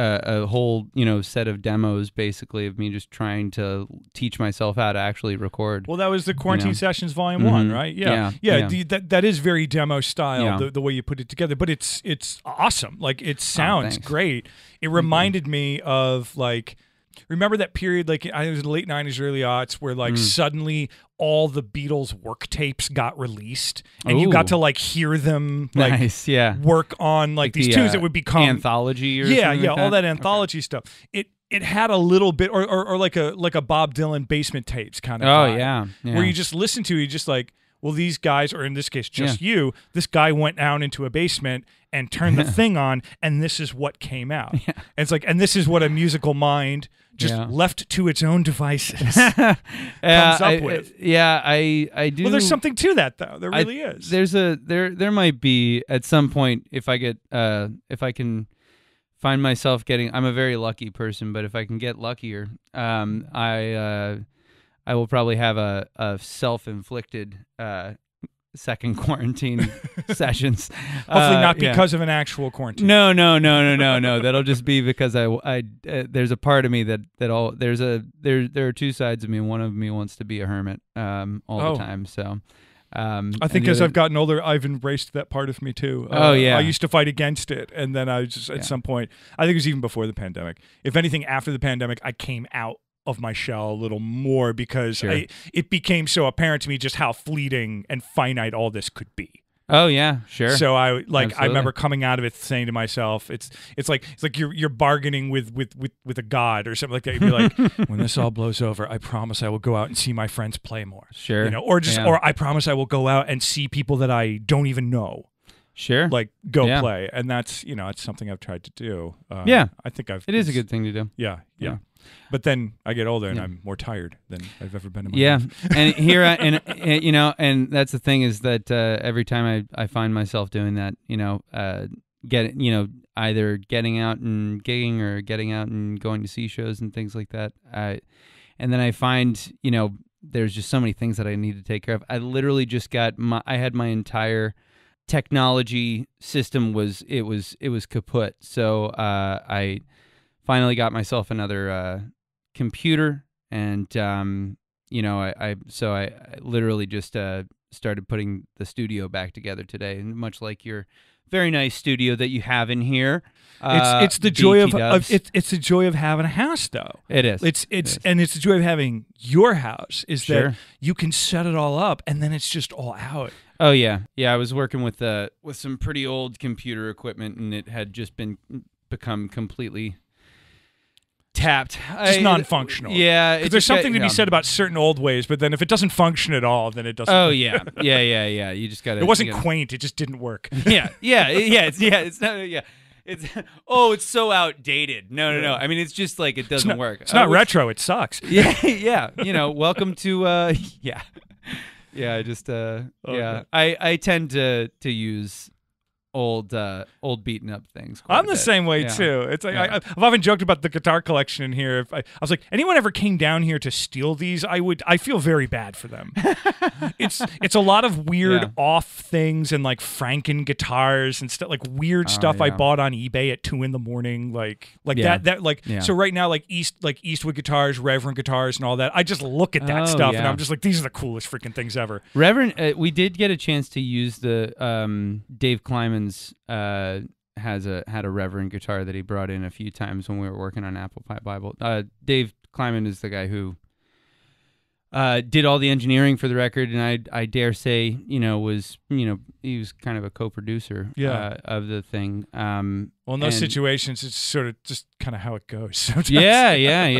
Speaker 2: a whole, set of demos basically of me just trying to teach myself how to actually record.
Speaker 1: Well, that was the Quarantine Sessions Volume 1, right? Yeah. That is very demo style, the way you put it together. But it's awesome. It sounds great. It reminded me of remember that period, it was in the late 90s, early aughts, where suddenly all the Beatles work tapes got released, and you got to hear them work on these tunes that would become
Speaker 2: anthology or
Speaker 1: all that anthology stuff. It had a little bit or like a Bob Dylan basement tapes kind of vibe, where you just listen to, you just well, these guys, or in this case, just you, this guy went down into a basement and turned the thing on, and this is what came out. Yeah. And it's and this is what a musical mind just left to its own devices comes up with.
Speaker 2: I do.
Speaker 1: Well, there's something to that, though. There really is.
Speaker 2: There might be at some point, if I can find myself getting. I'm a very lucky person, but if I can get luckier, I will probably have a self-inflicted second quarantine sessions.
Speaker 1: Hopefully not because of an actual quarantine.
Speaker 2: No. That'll just be because I there's a part of me there are 2 sides of me. One of me wants to be a hermit all the time. So
Speaker 1: I think as I've gotten older, I've embraced that part of me too. I used to fight against it, and then I just at some point, I think it was even before the pandemic. If anything, after the pandemic, I came out of my shell a little more because it became so apparent to me just how fleeting and finite all this could be.
Speaker 2: Oh yeah, sure.
Speaker 1: So I remember coming out of it saying to myself, it's like you're bargaining with a god or something like that. You'd be like, when this all blows over, I promise I will go out and see my friends play more.
Speaker 2: Sure.
Speaker 1: Or I promise I will go out and see people that I don't even know.
Speaker 2: Sure.
Speaker 1: Play. And that's, it's something I've tried to do. I think it
Speaker 2: is a good thing to do.
Speaker 1: Yeah. But then I get older and I'm more tired than I've ever been in my life.
Speaker 2: And here, and that's the thing is that every time I find myself doing that, either getting out and gigging or getting out and going to see shows and things like that. And then I find, there's just so many things that I need to take care of. I literally just I had my entire technology system was kaput. So I finally got myself another computer, and I literally just started putting the studio back together today, and much like your very nice studio that you have in here.
Speaker 1: It's the joy it's the joy of having a house, though.
Speaker 2: It is.
Speaker 1: And it's the joy of having your house is that you can set it all up, and then it's just all out.
Speaker 2: Oh yeah, I was working with some pretty old computer equipment, and it had just become completely tapped,
Speaker 1: just non-functional.
Speaker 2: Yeah,
Speaker 1: because there's something to be said about certain old ways, but then if it doesn't function at all, then it doesn't.
Speaker 2: Oh yeah. You just got to.
Speaker 1: It wasn't quaint; it just didn't work.
Speaker 2: It's not. Yeah. It's so outdated. No. I mean, it's just like it doesn't work.
Speaker 1: It's not retro. It sucks.
Speaker 2: Yeah. Welcome to yeah. I just
Speaker 1: Okay.
Speaker 2: I tend to use old beaten up things.
Speaker 1: I'm the same way too. It's like I've often joked about the guitar collection in here. If I was like, anyone ever came down here to steal these, I feel very bad for them. it's a lot of weird off things and like Franken guitars and stuff, like weird stuff I bought on eBay at 2 a.m. So right now, like Eastwood guitars, Reverend guitars, and all that. I just look at that stuff and I'm just like, these are the coolest freaking things ever.
Speaker 2: Reverend, we did get a chance to use the Dave Kleiman's had a Reverend guitar that he brought in a few times when we were working on Apple Pie Bible. Dave Kleiman is the guy who did all the engineering for the record, and I dare say, he was kind of a co-producer of the thing.
Speaker 1: Well, in those situations, it's sort of just kind of how it goes. Sometimes.
Speaker 2: Yeah.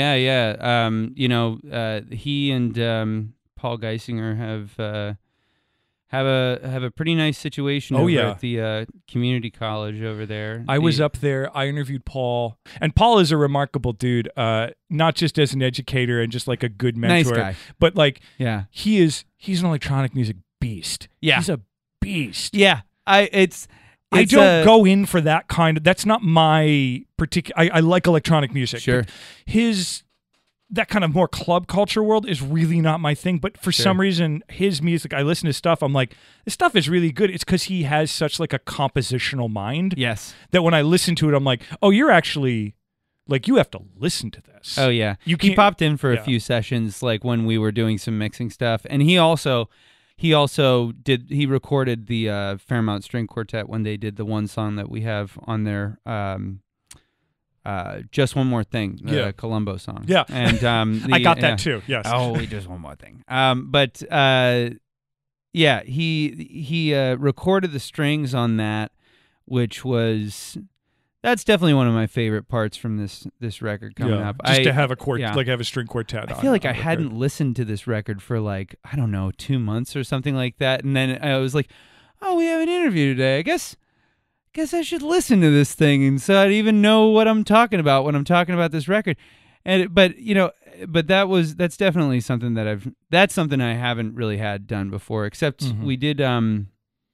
Speaker 2: He and Paul Geisinger have a pretty nice situation at the community college over there.
Speaker 1: I was up there. I interviewed Paul, and Paul is a remarkable dude. Not just as an educator and just like a good mentor,
Speaker 2: nice guy,
Speaker 1: but like he's an electronic music beast.
Speaker 2: Yeah,
Speaker 1: he's a beast.
Speaker 2: Yeah, I
Speaker 1: don't go in for that kind of. That's not my particular. I like electronic music.
Speaker 2: Sure,
Speaker 1: that kind of more club culture world is really not my thing. But for some reason, his music, I listen to stuff, I'm like, this stuff is really good. It's because he has such like a compositional mind.
Speaker 2: Yes.
Speaker 1: That when I listen to it, I'm like, oh, you're actually, like, you have to listen to this.
Speaker 2: Oh, yeah. He popped in for a few sessions, like when we were doing some mixing stuff. And he recorded the Fairmount String Quartet when they did the one song that we have on there, Just One More Thing, the Columbo song.
Speaker 1: Yeah.
Speaker 2: And
Speaker 1: I got that too, yes.
Speaker 2: Oh, just one more thing. He recorded the strings on that, that's definitely one of my favorite parts from this record coming up.
Speaker 1: Just to have have a string quartet.
Speaker 2: I feel like I hadn't listened to this record for 2 months or something like that, and then I was like, oh, we have an interview today. I guess I should listen to this thing, and so I'd even know what I'm talking about when I'm talking about this record. But that's definitely something that's something I haven't really had done before, except we did have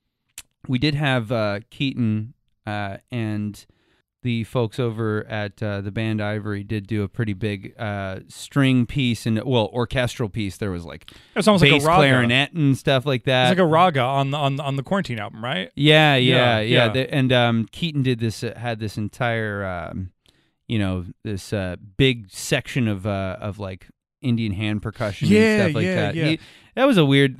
Speaker 2: Keaton and the folks over at the band Ivory did do a pretty big string piece and orchestral piece. There was like
Speaker 1: it's almost
Speaker 2: bass,
Speaker 1: like a raga.
Speaker 2: clarinet and stuff like that.
Speaker 1: It's like a raga on the Quarantine album, right?
Speaker 2: Yeah. And Keaton did this, had this entire this big section of like Indian hand percussion and stuff like that.
Speaker 1: Yeah.
Speaker 2: That was a weird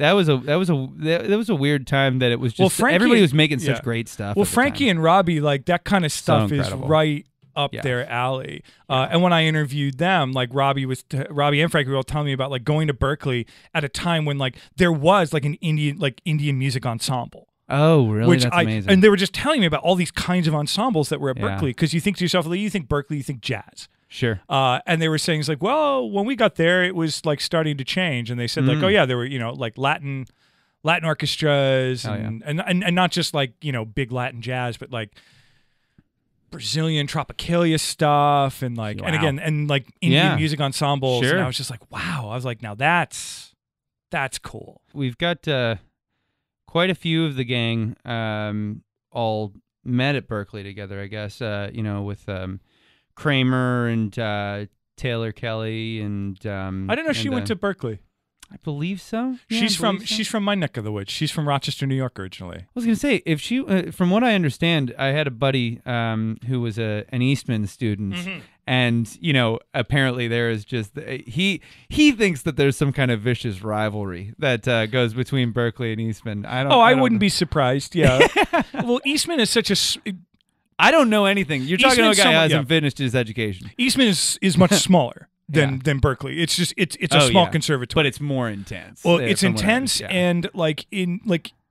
Speaker 2: time that it was just everybody was making such great stuff.
Speaker 1: Well, Frankie and Robbie, like that kind of stuff is right up their alley. And when I interviewed them, like Robbie and Frankie were all telling me about like going to Berkeley at a time when like there was like an Indian music ensemble.
Speaker 2: Oh, really? That's amazing.
Speaker 1: And they were just telling me about all these kinds of ensembles that were at Berkeley, because you think to yourself, you think Berkeley, you think jazz.
Speaker 2: Sure.
Speaker 1: And they were saying, it's like, well, when we got there, it was like starting to change. And they said, like, oh yeah, there were, like Latin orchestras and not just like, big Latin jazz, but like Brazilian Tropicalia stuff and like, and again, and like Indian music ensembles.
Speaker 2: Sure.
Speaker 1: And I was just like, wow. I was like, now that's cool.
Speaker 2: We've got quite a few of the gang all met at Berkeley together, I guess, with Kramer and Taylor Kelly and
Speaker 1: I didn't know she went to Berkeley.
Speaker 2: I believe so. Yeah,
Speaker 1: she's from my neck of the woods. She's from Rochester, New York originally.
Speaker 2: I was gonna say, if she, from what I understand, I had a buddy who was an Eastman student, and apparently there is just he thinks that there's some kind of vicious rivalry that goes between Berkeley and Eastman. I
Speaker 1: wouldn't be surprised. Yeah. Well, Eastman is such a.
Speaker 2: I don't know anything. You're talking to a guy who hasn't finished his education.
Speaker 1: Eastman is much smaller than Berkeley. It's just it's a small conservatory,
Speaker 2: but it's more intense.
Speaker 1: Well, it's intense, and like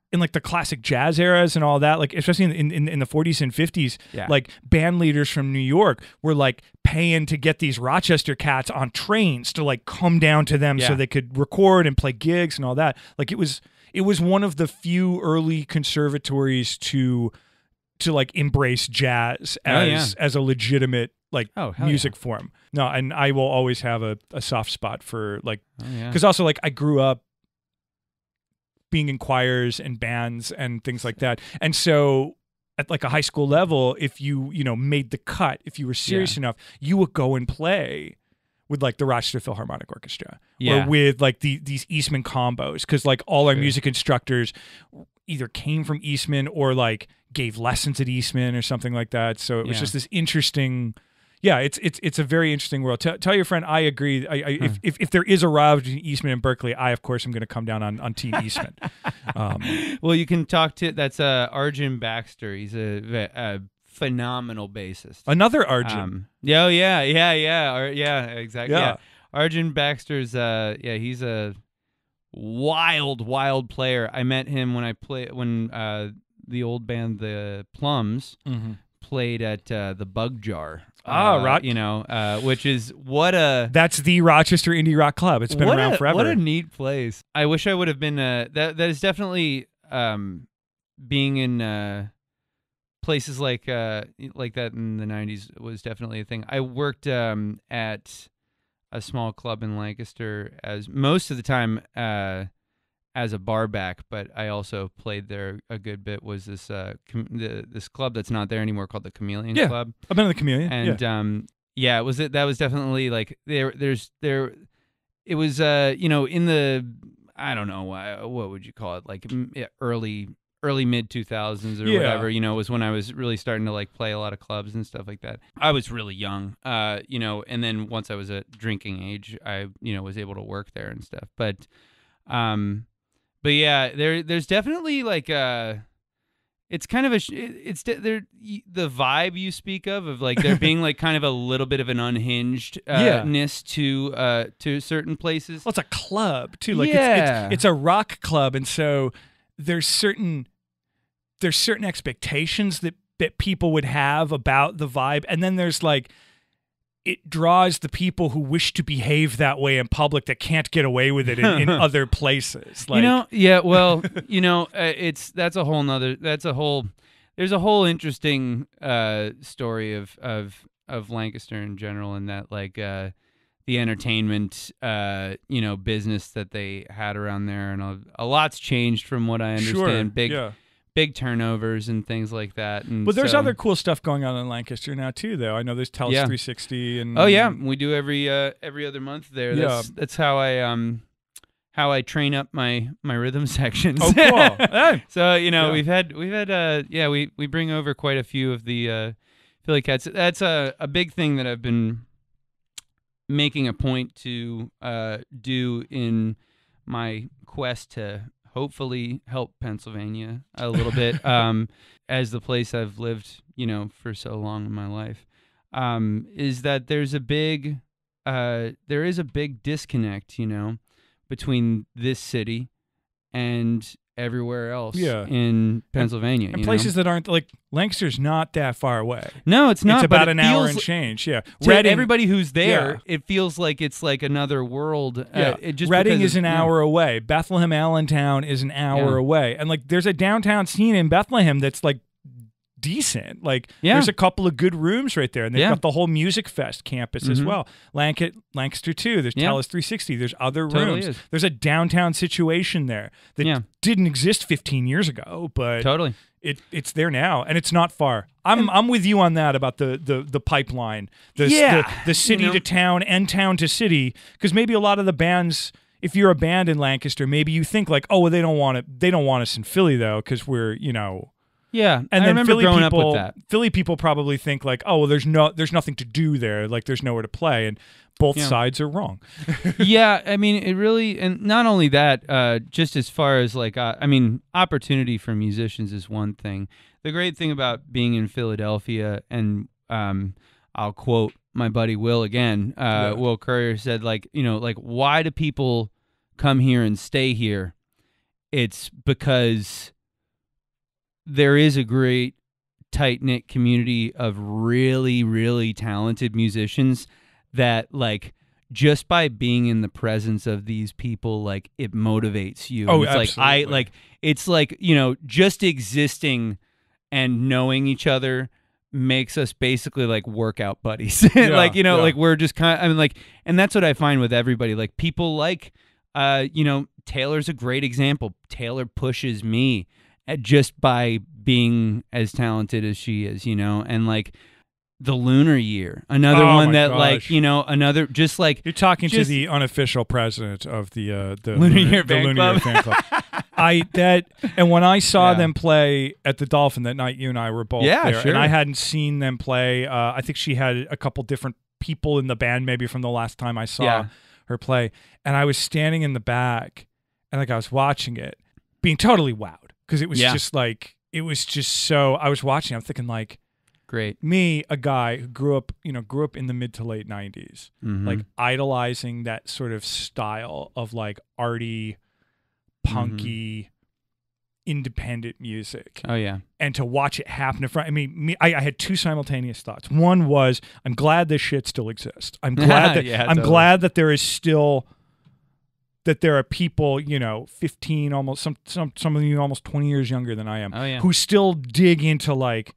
Speaker 1: in like the classic jazz eras and all that, like especially in the 40s and 50s, like band leaders from New York were like paying to get these Rochester cats on trains to like come down to them so they could record and play gigs and all that. Like it was one of the few early conservatories to like embrace jazz as a legitimate like music form. No, and I will always have a soft spot for like, because also like I grew up being in choirs and bands and things like that. And so at like a high school level, if you made the cut, if you were serious enough, you would go and play with like the Rochester Philharmonic Orchestra or with like these Eastman combos. Cause like all our music instructors either came from Eastman or like gave lessons at Eastman or something like that. So it was just this interesting, it's a very interesting world. Tell your friend I agree. If there is a rivalry between Eastman and Berkeley, I of course am going to come down on Team Eastman.
Speaker 2: Well, you can talk to that's Arjun Baxter. He's a phenomenal bassist.
Speaker 1: Another Arjun.
Speaker 2: Exactly. Yeah. Arjun Baxter's he's a wild player. I met him when the old band the Plums played at the Bug Jar.
Speaker 1: Right.
Speaker 2: Which is
Speaker 1: that's the Rochester Indie Rock Club. It's been around forever.
Speaker 2: What a neat place. I wish I would have been that is definitely being in places like that in the 90s was definitely a thing. I worked at a small club in Lancaster as most of the time as a bar back, but I also played there a good bit. Was this this club that's not there anymore called the Chameleon Club?
Speaker 1: I've been to the Chameleon,
Speaker 2: and that was definitely like it was in the I don't know what would you call it, like early mid 2000s or whatever, was when I was really starting to like play a lot of clubs and stuff like that. I was really young, and then once I was at drinking age, I was able to work there and stuff. But yeah, there's definitely like it's kind of the vibe you speak of like there being like kind of a little bit of an unhinged ness to certain places.
Speaker 1: Well, it's a club too, like it's a rock club, and so there's certain expectations that people would have about the vibe, and then there's like it draws the people who wish to behave that way in public that can't get away with it in other places. Like, there's a whole interesting story of Lancaster in general, and that like the entertainment business that they had around there, and a lot's changed from what I understand. Big turnovers and things like that. And but there's other cool stuff going on in Lancaster now too, though. I know there's Telus 360 and
Speaker 2: we do every other month there. That's how I train up my rhythm sections.
Speaker 1: Oh, cool.
Speaker 2: So we've had we bring over quite a few of the Philly cats. That's a big thing that I've been making a point to do in my quest to hopefully help Pennsylvania a little bit as the place I've lived, for so long in my life, is that there is a big disconnect, between this city and everywhere else in Pennsylvania.
Speaker 1: And places that aren't, like, Lancaster's not that far away.
Speaker 2: No, it's not.
Speaker 1: It's about an hour and change,
Speaker 2: To everybody who's there, it feels like it's like another world.
Speaker 1: Reading is an hour away. Bethlehem, Allentown is an hour away. And, like, there's a downtown scene in Bethlehem that's, like, decent. Like, there's a couple of good rooms right there, and they've got the whole Music Fest campus as well. Lancaster too. There's Telus 360. There's other rooms. There's a downtown situation there that didn't exist 15 years ago, but it's there now, and it's not far. I'm with you on that about the pipeline, the city to town and town to city, because maybe a lot of the bands. If you're a band in Lancaster, maybe you think like, oh, well, they don't want it. They don't want us in Philly though, because we're
Speaker 2: Yeah,
Speaker 1: and
Speaker 2: I remember growing up with that.
Speaker 1: Philly people probably think like, oh, well, there's nothing to do there, like there's nowhere to play, and both sides are wrong.
Speaker 2: Yeah, I mean, it really, and not only that, just as far as like, opportunity for musicians is one thing. The great thing about being in Philadelphia, and I'll quote my buddy Will again. Will Currier said, like, why do people come here and stay here? It's because there is a great tight-knit community of really, really talented musicians that, like, just by being in the presence of these people, like, it motivates you.
Speaker 1: Oh,
Speaker 2: it's
Speaker 1: absolutely.
Speaker 2: it's like, you know, just existing and knowing each other makes us basically like workout buddies. Like, you know, like we're just kind of, I mean, like, and that's what I find with everybody. Like, people like, you know, Taylor's a great example. Taylor pushes me just by being as talented as she is, you know, and like the Lunar Year, another one that like, you know, another, just like,
Speaker 1: you're talking to the unofficial president of the
Speaker 2: Lunar Year Fan Club.
Speaker 1: And when I saw them play at the Dolphin that night, you and I were both there,
Speaker 2: sure.
Speaker 1: and I hadn't seen them play. I think she had a couple different people in the band, maybe from the last time I saw her play, and I was standing in the back, and like I was watching it, being totally wowed, because it was just like, it was just so. I was watching, I'm thinking like,
Speaker 2: great.
Speaker 1: Me, a guy who grew up in the mid to late 90s, like idolizing that sort of style of like arty, punky, independent music.
Speaker 2: Oh yeah.
Speaker 1: And to watch it happen in front. I mean, I had two simultaneous thoughts. One was, I'm glad this shit still exists. I'm glad that glad that there is still, that there are people, you know, 15, almost some of you almost 20 years younger than I am, who still dig into like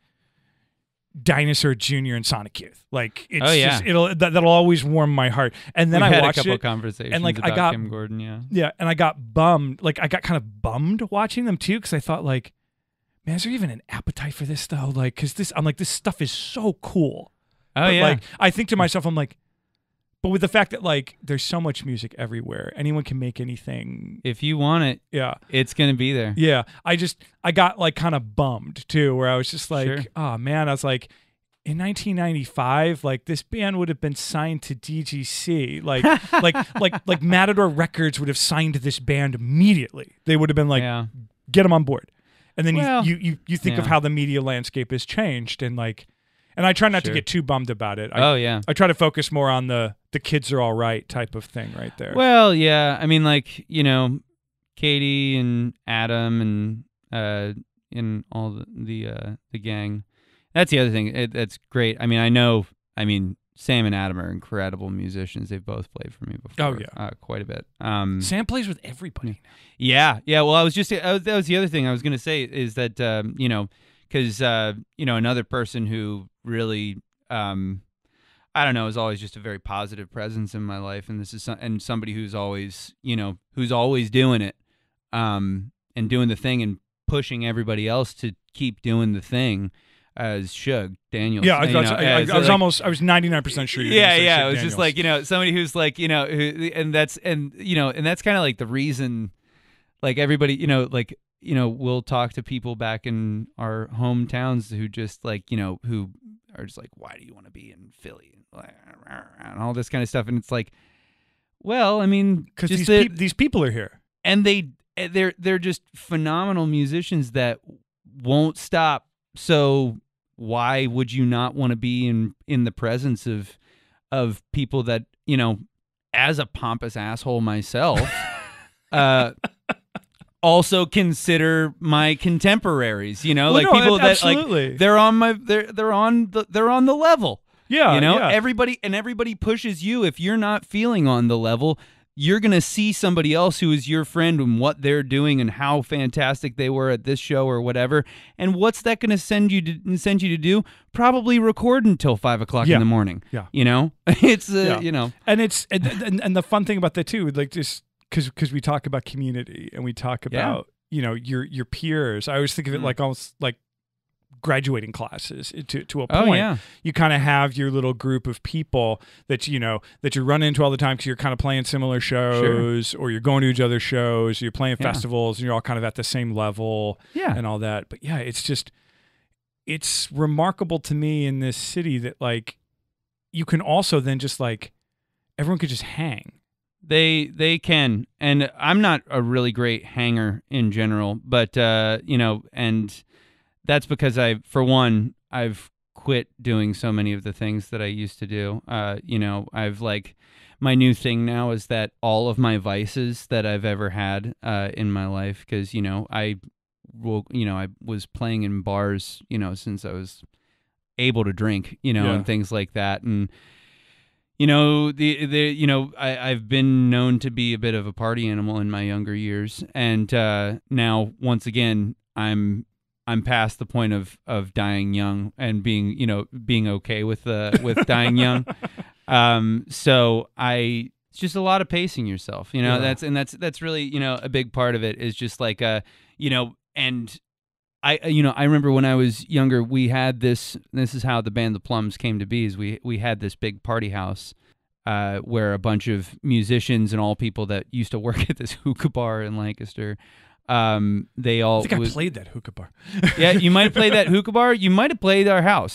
Speaker 1: Dinosaur Jr. and Sonic Youth. Like, it's just, that'll always warm my heart. And then I watched
Speaker 2: a couple conversations
Speaker 1: and like
Speaker 2: about
Speaker 1: I got
Speaker 2: Kim Gordon,
Speaker 1: and I got bummed. Like, I got kind of bummed watching them too, because I thought like, man, is there even an appetite for this though? Like, because I'm like, this stuff is so cool. Like, I think to myself, I'm like, but with the fact that like there's so much music everywhere, anyone can make anything.
Speaker 2: If you want it, it's gonna be there.
Speaker 1: Yeah, I got like kind of bummed too, where I was just like, oh man, I was like, in 1995, like this band would have been signed to DGC, like Matador Records would have signed this band immediately. They would have been like, get them on board, and then you think of how the media landscape has changed, and like. And I try not to get too bummed about it. I try to focus more on the kids are all right type of thing right there.
Speaker 2: Well, yeah. I mean, like, you know, Katie and Adam and all the gang. That's the other thing. That's great. I mean, Sam and Adam are incredible musicians. They've both played for me before. Oh, yeah. Quite a bit.
Speaker 1: Sam plays with everybody.
Speaker 2: Yeah. Yeah. Well, that was the other thing I was going to say is that, you know, because, you know, another person who really, I don't know, is always just a very positive presence in my life. And this is somebody who's always, you know, who's always doing it and doing the thing and pushing everybody else to keep doing the thing as Shug Daniels.
Speaker 1: Yeah, I was 99% sure.
Speaker 2: Yeah. It was just like, you know, somebody who's like, you know, and that's kind of like the reason, like everybody, you know, like, you know, we'll talk to people back in our hometowns who just like, you know, who are just like, why do you want to be in Philly and all this kind of stuff? And it's like, well, I mean,
Speaker 1: because these people are here,
Speaker 2: and they're just phenomenal musicians that won't stop. So why would you not want to be in the presence of people that, you know, as a pompous asshole myself, also consider my contemporaries, you know, people that absolutely. Like they're on the level.
Speaker 1: Yeah,
Speaker 2: you know, everybody pushes you. If you're not feeling on the level, you're gonna see somebody else who is your friend and what they're doing and how fantastic they were at this show or whatever. And what's that gonna send you to do? Probably record until 5 o'clock in the morning. Yeah, you know, it's you know,
Speaker 1: and it's and the fun thing about that too, like just. Because we talk about community and we talk about you know your peers. I always think of it like almost like graduating classes to a point.
Speaker 2: Oh, yeah.
Speaker 1: You kind of have your little group of people that you run into all the time because you're kind of playing similar shows or you're going to each other's shows. Or you're playing festivals and you're all kind of at the same level and all that. But yeah, it's remarkable to me in this city that like you can also then just like everyone could just hang.
Speaker 2: They can, and I'm not a really great hanger in general, but you know, and that's because I've quit doing so many of the things that I used to do. You know, I've like my new thing now is that all of my vices that I've ever had in my life, because you know I I was playing in bars, since I was able to drink, and things like that. And, I've been known to be a bit of a party animal in my younger years. And now, once again, I'm past the point of dying young and being okay with dying young. So it's just a lot of pacing yourself, that's really, a big part of it is just like, and I remember when I was younger, we had this is how the band The Plums came to be, is we had this big party house, where a bunch of musicians and all people that used to work at this hookah bar in Lancaster, they all.
Speaker 1: I think I played that hookah bar.
Speaker 2: Yeah, you might have played that hookah bar. You might have played our house.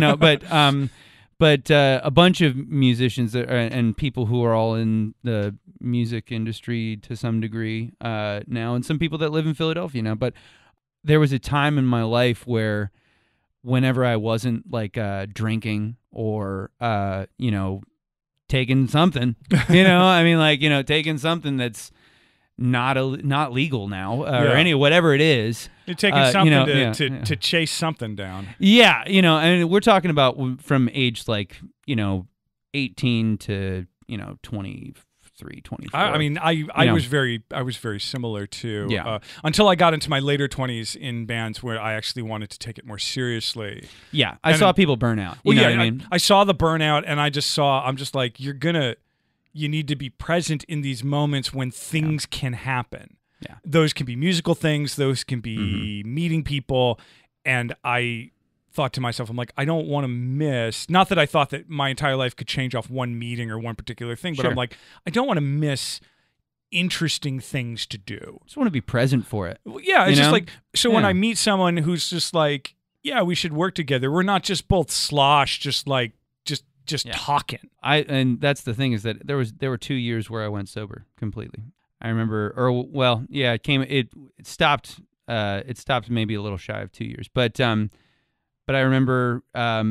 Speaker 2: But a bunch of musicians and people who are all in the music industry to some degree now, and some people that live in Philadelphia now. But there was a time in my life where, whenever I wasn't like drinking or taking something, taking something that's not legal now, or whatever it is.
Speaker 1: You're taking something to chase something down.
Speaker 2: Yeah, we're talking about from age 18 to 23, 24.
Speaker 1: I was very similar to until I got into my later 20s in bands where I actually wanted to take it more seriously.
Speaker 2: Yeah, I saw people burn out. You know what I mean?
Speaker 1: I saw the burnout, and I'm just like, you need to be present in these moments when things can happen. Yeah. Those can be musical things, those can be meeting people, and I thought to myself, I'm like, I don't want to miss, not that I thought that my entire life could change off one meeting or one particular thing, but I'm like, I don't want to miss interesting things to do.
Speaker 2: Just want to be present for it.
Speaker 1: Yeah, it's just like, so when I meet someone who's just like, yeah, we should work together, we're not just both slosh, just talking.
Speaker 2: And that's the thing, is that there were 2 years where I went sober completely. I remember, it stopped maybe a little shy of 2 years, but I remember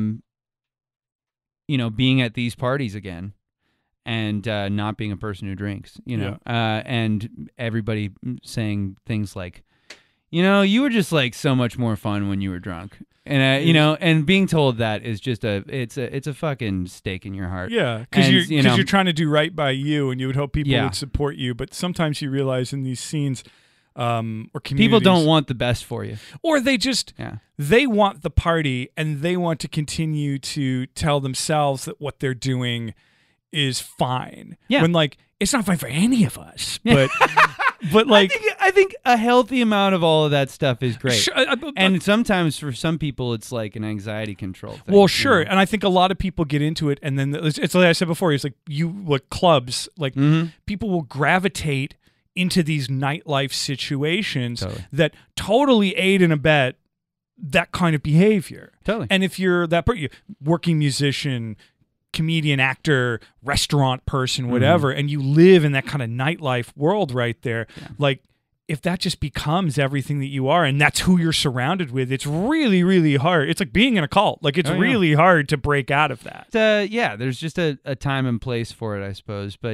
Speaker 2: being at these parties again, and not being a person who drinks, and everybody saying things like, you were just like so much more fun when you were drunk. And and being told that is just it's a fucking stake in your heart.
Speaker 1: Yeah, because you're trying to do right by you, and you would hope people would support you. But sometimes you realize in these scenes, or communities,
Speaker 2: people don't want the best for you,
Speaker 1: or they just they want the party, and they want to continue to tell themselves that what they're doing is fine. Yeah, when it's not fine for any of us, but. But
Speaker 2: I think a healthy amount of all of that stuff is great. Sure, and sometimes for some people it's like an anxiety control thing.
Speaker 1: Well, sure. And I think a lot of people get into it, and then it's like I said before, it's like clubs, people will gravitate into these nightlife situations that totally aid and abet that kind of behavior.
Speaker 2: Totally.
Speaker 1: And if you're that working musician, comedian, actor, restaurant person, whatever, and you live in that kind of nightlife world right there, if that just becomes everything that you are, and that's who you're surrounded with, it's really, really hard. It's like being in a cult. It's really hard to break out of that.
Speaker 2: There's just a time and place for it, I suppose. But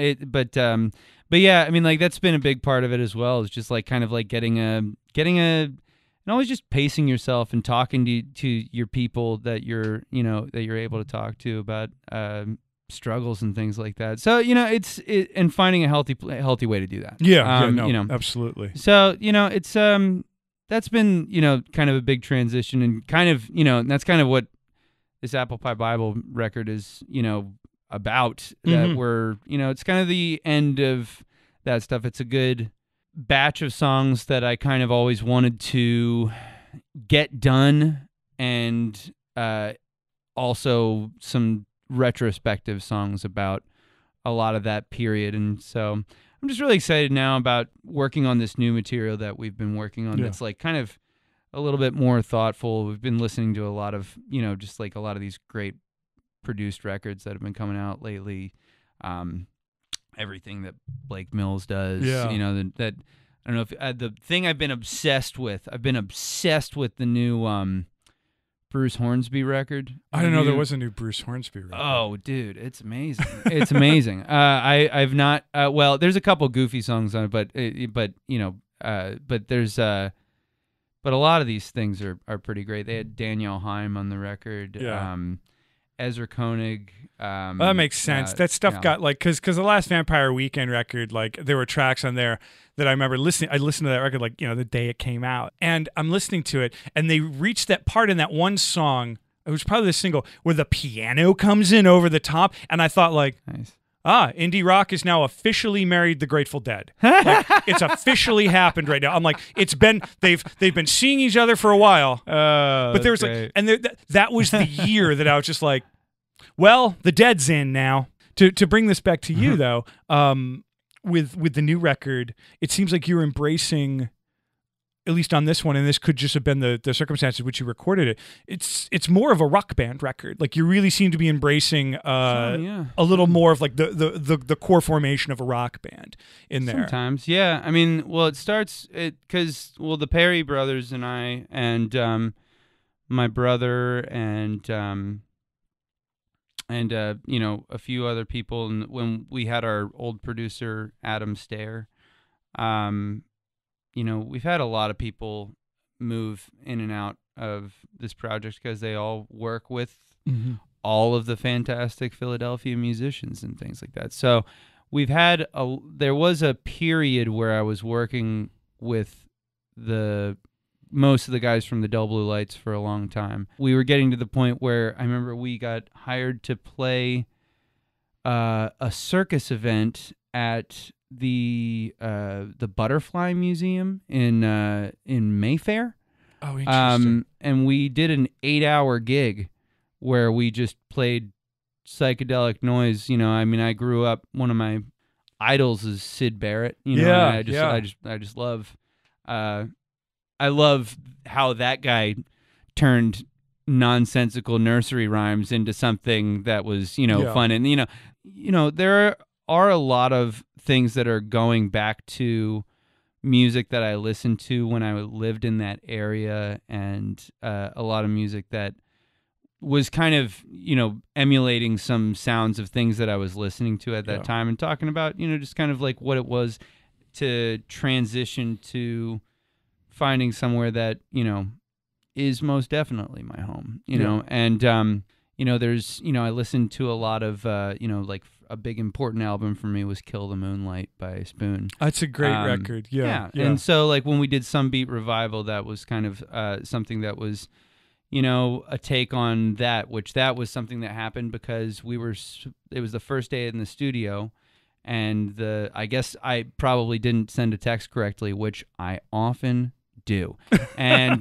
Speaker 2: that's been a big part of it as well. It's just kind of getting a and always just pacing yourself and talking to your people that you're able to talk to about struggles and things like that. So and finding a healthy way to do that.
Speaker 1: Absolutely.
Speaker 2: So it's that's been kind of a big transition, and kind of and that's kind of what this Apple Pie Bible record is about. That we're it's kind of the end of that stuff. It's a good batch of songs that I kind of always wanted to get done, and also some retrospective songs about a lot of that period. And so I'm just really excited now about working on this new material that we've been working on. That's kind of a little bit more thoughtful. We've been listening to a lot of just a lot of these great produced records that have been coming out lately. Everything that Blake Mills does, that I don't know if the thing I've been obsessed with the new Bruce Hornsby record.
Speaker 1: I don't know there was a new Bruce Hornsby record.
Speaker 2: Oh, dude, it's amazing. It's amazing. I've not. Well, there's a couple goofy songs on it, but there's But a lot of these things are pretty great. They had Danielle Haim on the record.
Speaker 1: Yeah.
Speaker 2: Ezra Koenig.
Speaker 1: Well, that makes sense. That stuff got like because the last Vampire Weekend record, like there were tracks on there that I remember listening. I listened to that record like the day it came out, and I'm listening to it, and they reached that part in that one song. It was probably the single where the piano comes in over the top, and I thought like,
Speaker 2: nice.
Speaker 1: Indie rock is now officially married the Grateful Dead. Like, it's officially happened right now. I'm like, they've been seeing each other for a while. But there was great. That was the year that I was just like, well, the Dead's in now. To bring this back to you though, with the new record, it seems like you're embracing, at least on this one, and this could just have been the circumstances which you recorded it. It's more of a rock band record. Like you really seem to be embracing a little more of like the core formation of a rock band in there.
Speaker 2: Sometimes, yeah. I mean, well, it starts because the Perry brothers and I and my brother and a few other people, and when we had our old producer Adam Stair. We've had a lot of people move in and out of this project because they all work with all of the fantastic Philadelphia musicians and things like that. So we've had there was a period where I was working with most of the guys from the Del Blue Lights for a long time. We were getting to the point where I remember we got hired to play a circus event at the Butterfly Museum in Mayfair.
Speaker 1: Oh, interesting.
Speaker 2: And we did an 8-hour gig where we just played psychedelic noise. I grew up. One of my idols is Syd Barrett. I just love. I love how that guy turned nonsensical nursery rhymes into something that was fun. And there are a lot of things that are going back to music that I listened to when I lived in that area, and a lot of music that was kind of, emulating some sounds of things that I was listening to at that time, and talking about, just kind of like what it was to transition to finding somewhere that, is most definitely my home, know, and, there's, I listened to a lot of, like a big important album for me was Kill the Moonlight by Spoon.
Speaker 1: That's a great record. Yeah.
Speaker 2: And so like when we did Some Beat Revival, that was kind of something that was, a take on that, which that was something that happened because it was the first day in the studio, and I guess I probably didn't send a text correctly, which I often do. And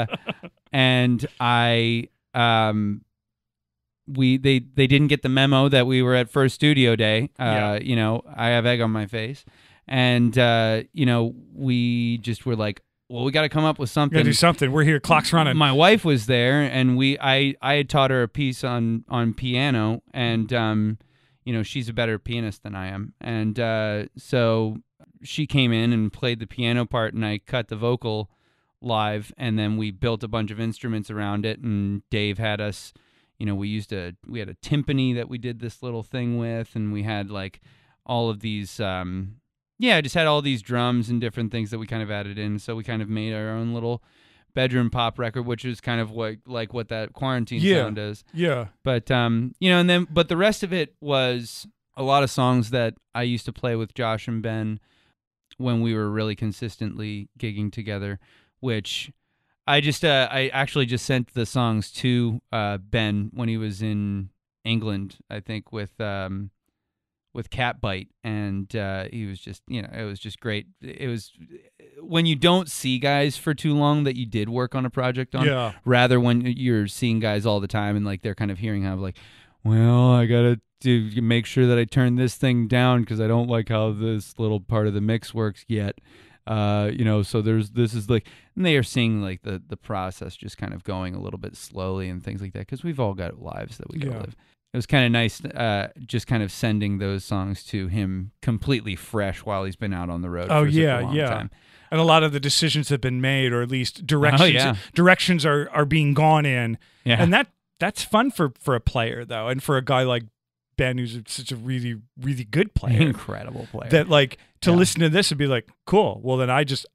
Speaker 2: they didn't get the memo that we were at first studio day. I have egg on my face, and we just were like, well, we got to come up with something.
Speaker 1: Got to do something. We're here. Clock's running.
Speaker 2: My wife was there, and I had taught her a piece on piano, and she's a better pianist than I am, and so she came in and played the piano part, and I cut the vocal live, and then we built a bunch of instruments around it, and Dave had us. We had a timpani that we did this little thing with, and we had like all of these, just had all these drums and different things that we kind of added in. So we kind of made our own little bedroom pop record, which is kind of what that Quarantine sound is.
Speaker 1: Yeah.
Speaker 2: But, but the rest of it was a lot of songs that I used to play with Josh and Ben when we were really consistently gigging together, which I actually just sent the songs to Ben when he was in England, I think, with Catbite, and he was just, it was just great. It was when you don't see guys for too long that you did work on a project on, rather when you're seeing guys all the time and like they're kind of hearing how like, well, I gotta make sure that I turn this thing down because I don't like how this little part of the mix works yet. So this is like, and they are seeing like the process just kind of going a little bit slowly and things like that, because we've all got lives that we gotta live. It was kind of nice, just kind of sending those songs to him completely fresh while he's been out on the road for such a long time.
Speaker 1: And a lot of the decisions have been made, or at least directions are being gone in. Yeah. And that's fun for a player though, and for a guy like Ben, who's such a really, really good player.
Speaker 2: Incredible player.
Speaker 1: That like to listen to this and be like, cool, well then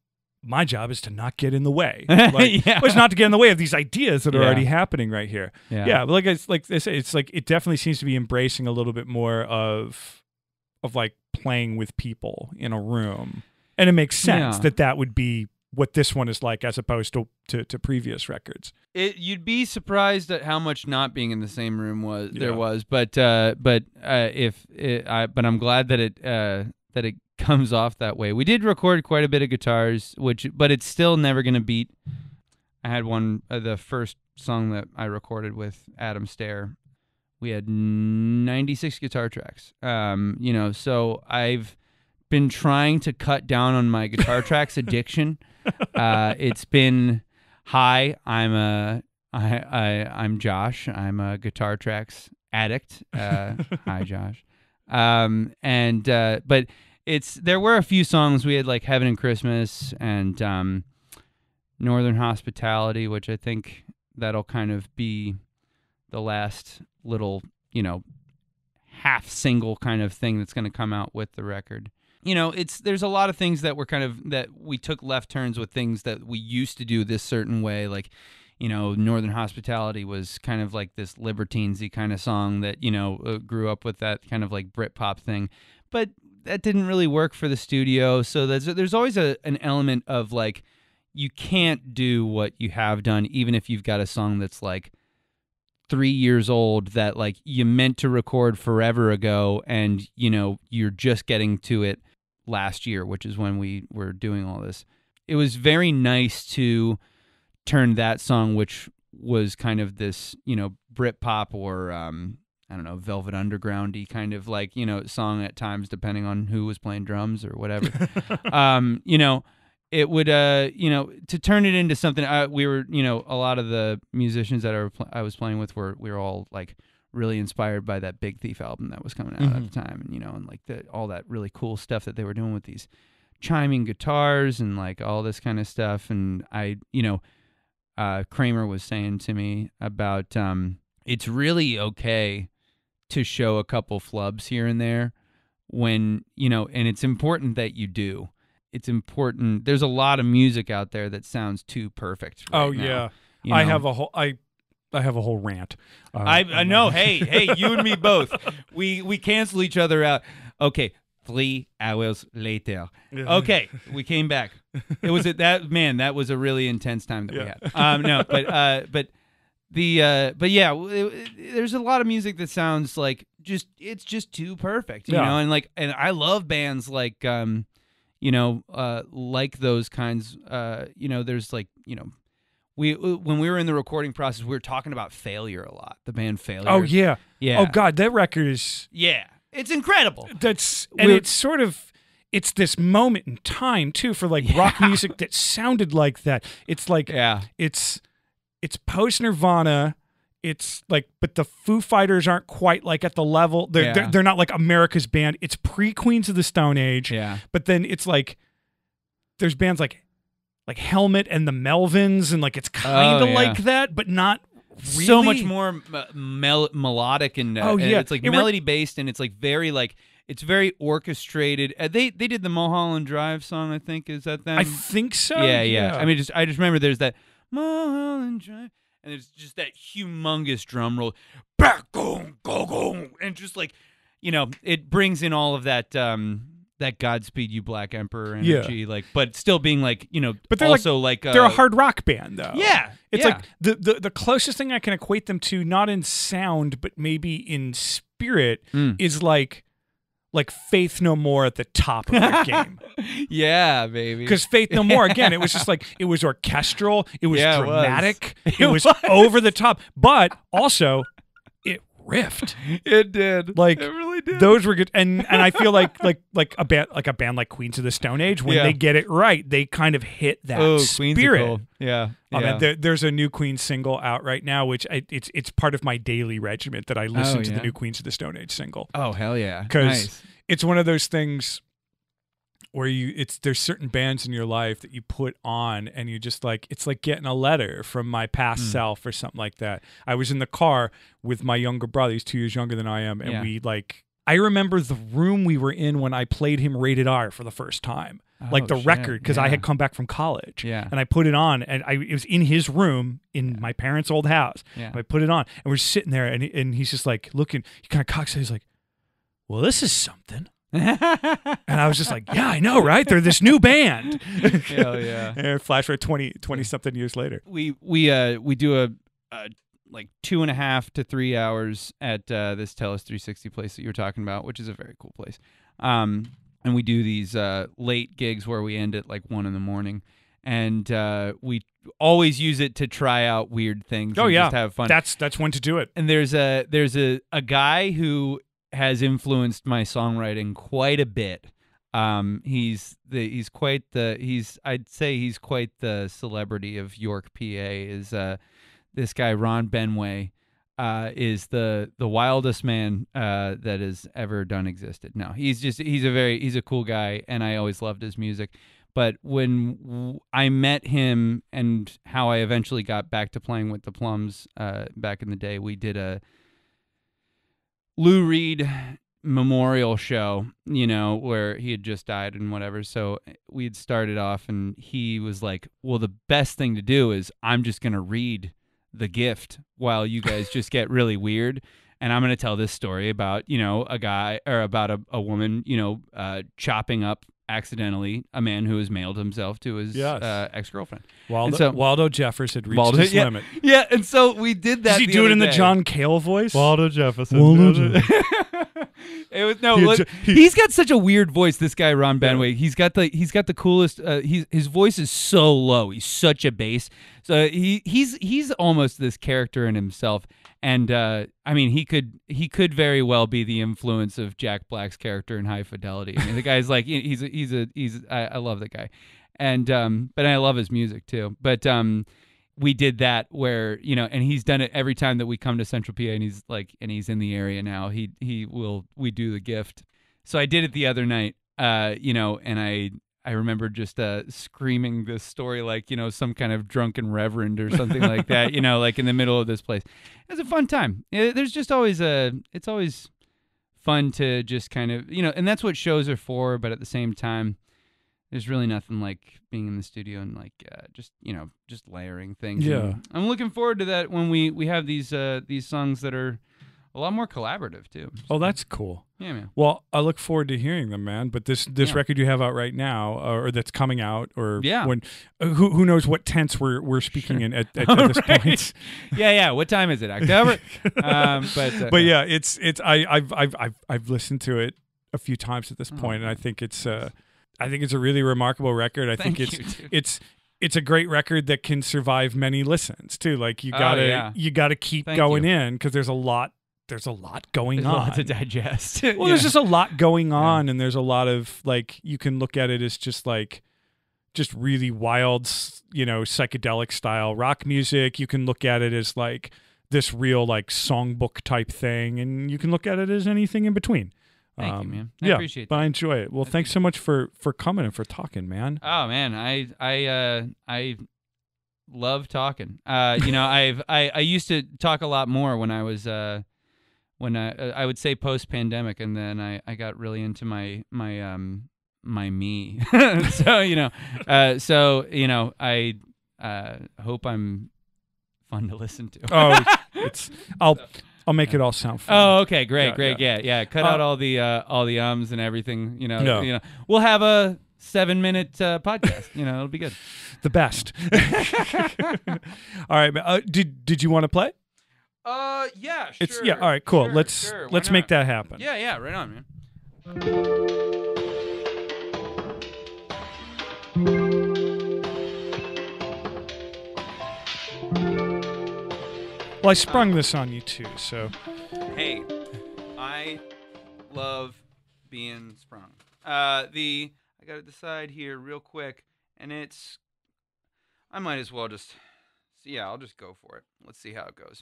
Speaker 1: my job is to not get in the way. Like, it's not to get in the way of these ideas that are already happening right here. But like I say, it's like it definitely seems to be embracing a little bit more of like playing with people in a room, and it makes sense that would be what this one is like as opposed to previous records.
Speaker 2: You'd be surprised at how much not being in the same room there was, but I'm glad that it comes off that way. We did record quite a bit of guitars, but it's still never going to beat. I had the first song that I recorded with Adam Stair. We had 96 guitar tracks. So I've been trying to cut down on my guitar tracks addiction. It's been I'm Josh. I'm a guitar tracks addict. Hi, Josh. But there were a few songs. We had like Heaven and Christmas and Northern Hospitality, which I think that'll kind of be the last little, half single kind of thing that's going to come out with the record. There's a lot of things that were that we took left turns with things that we used to do this certain way. Like, Northern Hospitality was kind of like this libertinesy kind of song that, grew up with that kind of like Britpop thing. But that didn't really work for the studio. So there's always an element of like, you can't do what you have done, even if you've got a song that's like 3 years old that like you meant to record forever ago, and you're just getting to it last year, which is when we were doing all this. It was very nice to turn that song, which was kind of this Britpop or I don't know, Velvet Underground-y kind of like song at times, depending on who was playing drums or whatever. It would to turn it into something. We were a lot of the musicians that I was playing with we were all like really inspired by that Big Thief album that was coming out at the time, and like all that really cool stuff that they were doing with these chiming guitars and like all this kind of stuff. And Kramer was saying to me about it's really okay to show a couple flubs here and there when and it's important that you do. It's important. There's a lot of music out there that sounds too perfect right now.
Speaker 1: I have a whole rant.
Speaker 2: I know. Hey, you and me both. We cancel each other out. Okay, 3 hours later. Okay, we came back. It was that was a really intense time that we had. There's a lot of music that sounds like it's just too perfect, and I love bands like like those kinds. There's like when we were in the recording process, we were talking about Failure a lot. The band Failure.
Speaker 1: Oh yeah. Oh God, that record is
Speaker 2: it's incredible.
Speaker 1: It's this moment in time too for like rock music that sounded like that. It's like it's post Nirvana. It's like, but the Foo Fighters aren't quite like at the level. They're not like America's band. It's pre Queens of the Stone Age. Yeah. But then it's like there's bands like Helmet and the Melvins, and like it's kind of like that, but not really.
Speaker 2: So much more melodic and it's like melody based, and it's like very like it's very orchestrated. They did the Mulholland Drive song, I think. Is that them?
Speaker 1: I think so.
Speaker 2: Yeah. I mean, I just remember there's that Mulholland Drive. And there's just that humongous drum roll, and just like, it brings in all of that that Godspeed You Black Emperor energy, like, but still being like, but they're also like
Speaker 1: they're a hard rock band though.
Speaker 2: Yeah,
Speaker 1: it's like the closest thing I can equate them to, not in sound but maybe in spirit, is like Faith No More at the top of their game.
Speaker 2: Yeah, baby.
Speaker 1: Because Faith No More, again, it was just like, it was orchestral, it was dramatic, it was over the top, but also it riffed.
Speaker 2: It did.
Speaker 1: Like,
Speaker 2: it really did.
Speaker 1: Those were good. And I feel like a band like Queens of the Stone Age, when they get it right, they kind of hit that spirit.
Speaker 2: Cool. Yeah.
Speaker 1: There's a new Queen single out right now, which it's part of my daily regimen that I listen to the new Queens of the Stone Age single.
Speaker 2: Oh, hell yeah.
Speaker 1: Because it's one of those things where there's certain bands in your life that you put on and you just like, it's like getting a letter from my past self or something like that. I was in the car with my younger brother. He's 2 years younger than I am. And we like I remember the room we were in when I played him Rated R for the first time. Like the record, because I had come back from college.
Speaker 2: Yeah.
Speaker 1: And I put it on, and it was in his room in my parents' old house.
Speaker 2: Yeah.
Speaker 1: I put it on, and we're sitting there, and he's just like looking, he kind of cocks it, he's like, well, this is something. And I was just like, yeah, I know, right? They're this new band.
Speaker 2: Hell yeah.
Speaker 1: And flash right 20 something years later.
Speaker 2: We do a like 2.5 to 3 hours at this Tellus 360 place that you were talking about, which is a very cool place. And we do these late gigs where we end at like 1 a.m. And we always use it to try out weird things.
Speaker 1: Oh,
Speaker 2: and
Speaker 1: yeah.
Speaker 2: just have fun.
Speaker 1: That's when to do it.
Speaker 2: And there's a guy who has influenced my songwriting quite a bit. I'd say he's quite the celebrity of York, PA. Is this guy Ron Benway? Is the wildest man that has ever existed. No, he's a cool guy, and I always loved his music. But when I met him and how I eventually got back to playing with the Plums back in the day, we did a Lou Reed memorial show, where he had just died and whatever. So we had started off, and he was like, well, the best thing to do is I'm just going to read The Gift while you guys just get really weird, and I'm going to tell this story about a guy, or about a woman chopping up accidentally a man who has mailed himself to his ex-girlfriend.
Speaker 1: Waldo Jeffers had reached his limit.
Speaker 2: Yeah, and so we did that.
Speaker 1: Did he do it in the John Cale voice?
Speaker 3: Waldo Jefferson.
Speaker 2: It was he's got such a weird voice, this guy Ron Benway. He's got the coolest his voice is so low. He's such a bass. So he's almost this character in himself. And I mean, he could very well be the influence of Jack Black's character in High Fidelity. I mean, the guy's like I love the guy. And but I love his music too. But we did that where, and he's done it every time that we come to Central PA, and he's in the area now. We do The Gift. So I did it the other night, and I remember just screaming this story like, some kind of drunken reverend or something like that, like in the middle of this place. It was a fun time. There's just always it's always fun to just kind of, and that's what shows are for, but at the same time, there's really nothing like being in the studio and just layering things.
Speaker 1: Yeah.
Speaker 2: And I'm looking forward to that when we have these songs that are a lot more collaborative too.
Speaker 1: Oh, that's cool.
Speaker 2: Yeah, man.
Speaker 1: Well, I look forward to hearing them, man. But this record you have out right now, or that's coming out, or when who knows what tense we're speaking in at this point.
Speaker 2: Yeah. What time is it? October.
Speaker 1: But yeah, it's I've listened to it a few times at this point, and I think it's a really remarkable record. I think it's a great record that can survive many listens too. Like you gotta keep going in, because there's a lot going on. There's a lot
Speaker 2: to digest.
Speaker 1: Well, there's just a lot going on, and there's a lot of you can look at it as just really wild, psychedelic style rock music. You can look at it as this real songbook type thing, and you can look at it as anything in between.
Speaker 2: Thank you, man. I appreciate that.
Speaker 1: But I enjoy it. Well, thanks so much for coming and for talking, man.
Speaker 2: Oh man, I love talking. I used to talk a lot more when I was when I would say post pandemic, and then I got really into my me. I hope I'm fun to listen to. I'll make it all sound fun. Oh, okay, great. Yeah. Cut out all the ums and everything. We'll have a 7-minute podcast. It'll be good.
Speaker 1: The best. All right. Did you want to play?
Speaker 2: Yeah, sure.
Speaker 1: All right, cool.
Speaker 2: Sure.
Speaker 1: Let's make that happen.
Speaker 2: Yeah. Right on, man.
Speaker 1: Well, I sprung this on you too, so.
Speaker 2: Hey, I love being sprung. I gotta decide here real quick, and I might as well I'll just go for it. Let's see how it goes.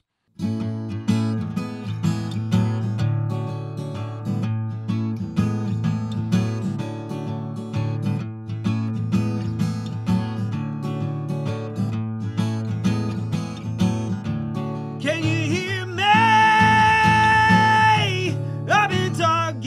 Speaker 4: Can you hear me? I've been talking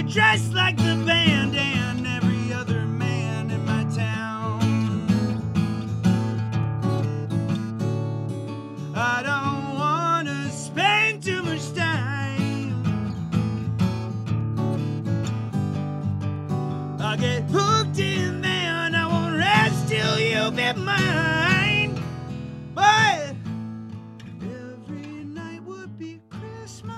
Speaker 4: you're dressed like the band and every other man in my town. I don't wanna spend too much time. I get hooked in there and I won't rest till you be mine. But every night would be Christmas.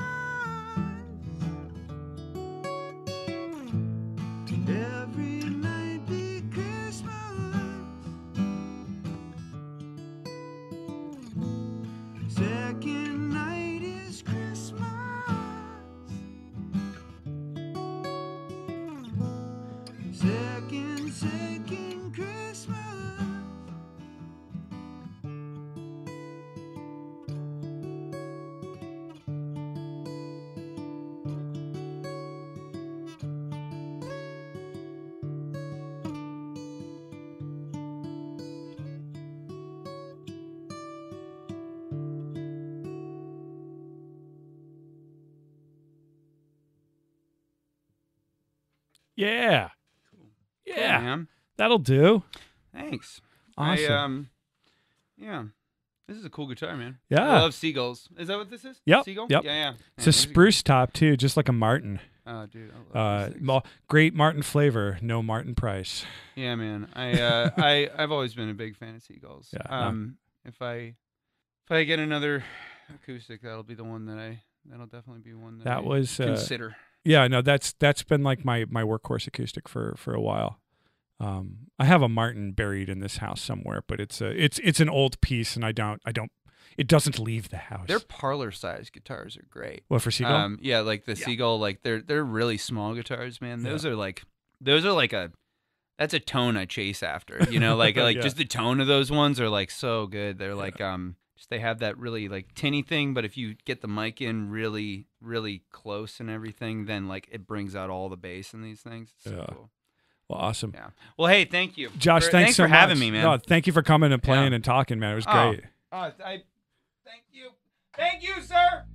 Speaker 4: Every night be Christmas. Second night is Christmas. Second Christmas.
Speaker 1: Yeah. Yeah.
Speaker 2: Cool, man.
Speaker 1: That'll do.
Speaker 2: Thanks.
Speaker 1: Awesome.
Speaker 2: Yeah. This is a cool guitar, man.
Speaker 1: Yeah.
Speaker 2: I love seagulls. Is that what this is?
Speaker 1: Yep.
Speaker 2: Seagull?
Speaker 1: Yep.
Speaker 2: Yeah.
Speaker 1: It's a spruce top, too, just like a Martin.
Speaker 2: Oh, dude. I love these things.
Speaker 1: Great Martin flavor, no Martin price.
Speaker 2: Yeah, man. I've always been a big fan of seagulls.
Speaker 1: Yeah.
Speaker 2: If I get another acoustic, that'll be the one that'll definitely be one that I
Speaker 1: was
Speaker 2: consider.
Speaker 1: Yeah, no, that's been like my workhorse acoustic for a while. I have a Martin buried in this house somewhere, but it's an old piece, and it doesn't leave the house.
Speaker 2: Their parlor-sized guitars are great.
Speaker 1: What, for Seagull?
Speaker 2: Yeah, like the Seagull, like they're really small guitars, man. Those are like that's a tone I chase after. You know, like
Speaker 1: Yeah.
Speaker 2: just the tone of those ones are like so good. They're like just they have that really like tinny thing, but if you get the mic in really, really close and everything, then like it brings out all the bass in these things. It's so cool.
Speaker 1: Well, awesome.
Speaker 2: Yeah. Well, hey, thank you,
Speaker 1: Josh. Thanks so
Speaker 2: for
Speaker 1: much.
Speaker 2: having me, man.
Speaker 1: No, thank you for coming and playing and talking, man. It was great.
Speaker 2: Thank you, sir.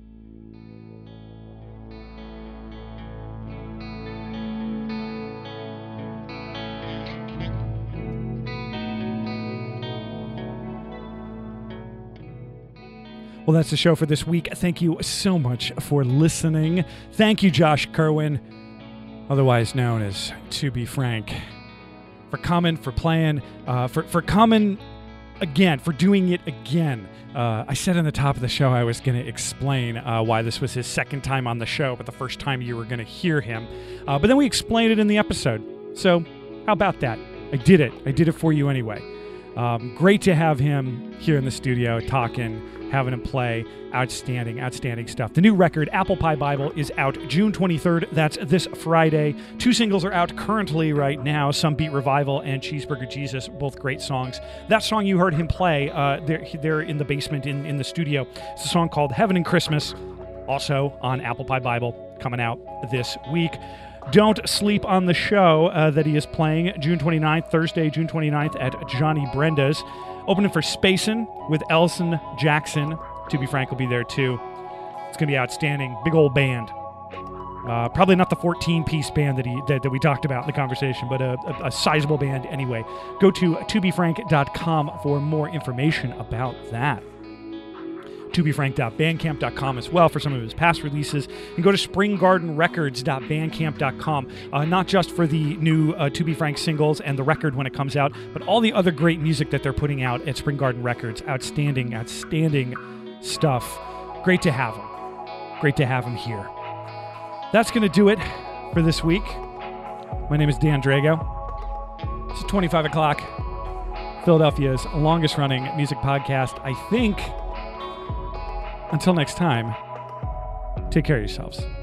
Speaker 1: Well, that's the show for this week. Thank you so much for listening. Thank you, Josh Kirwin, otherwise known as Tubey Frank, for coming, for playing, for coming again, for doing it again. I said in the top of the show I was going to explain why this was his second time on the show, but the first time you were going to hear him. But then we explained it in the episode. So how about that? I did it. I did it for you anyway. Great to have him here in the studio talking, having him play. Outstanding stuff. The new record, Apple Pie Bible, is out June 23rd. That's this Friday. 2 singles are out currently right now, Some Beat Revival and Cheeseburger Jesus, both great songs. That song you heard him play, they're in the basement in the studio. It's a song called Heaven and Christmas, also on Apple Pie Bible, coming out this week. Don't sleep on the show that he is playing June 29th, Thursday, June 29th at Johnny Brenda's. Opening for Spacin' with Elson Jackson. Tubey Frank will be there too. It's going to be outstanding. Big old band. Probably not the 14-piece band that we talked about in the conversation, but a sizable band anyway. Go to tubeyfrank.com for more information about that. TubeyFrank.bandcamp.com as well for some of his past releases. And go to springgardenrecords.bandcamp.com, not just for the new Tubey Frank singles and the record when it comes out, but all the other great music that they're putting out at Spring Garden Records. Outstanding stuff. Great to have him. Great to have him here. That's going to do it for this week. My name is Dan Drago. It's 25 o'clock. Philadelphia's longest-running music podcast, I think. Until next time, take care of yourselves.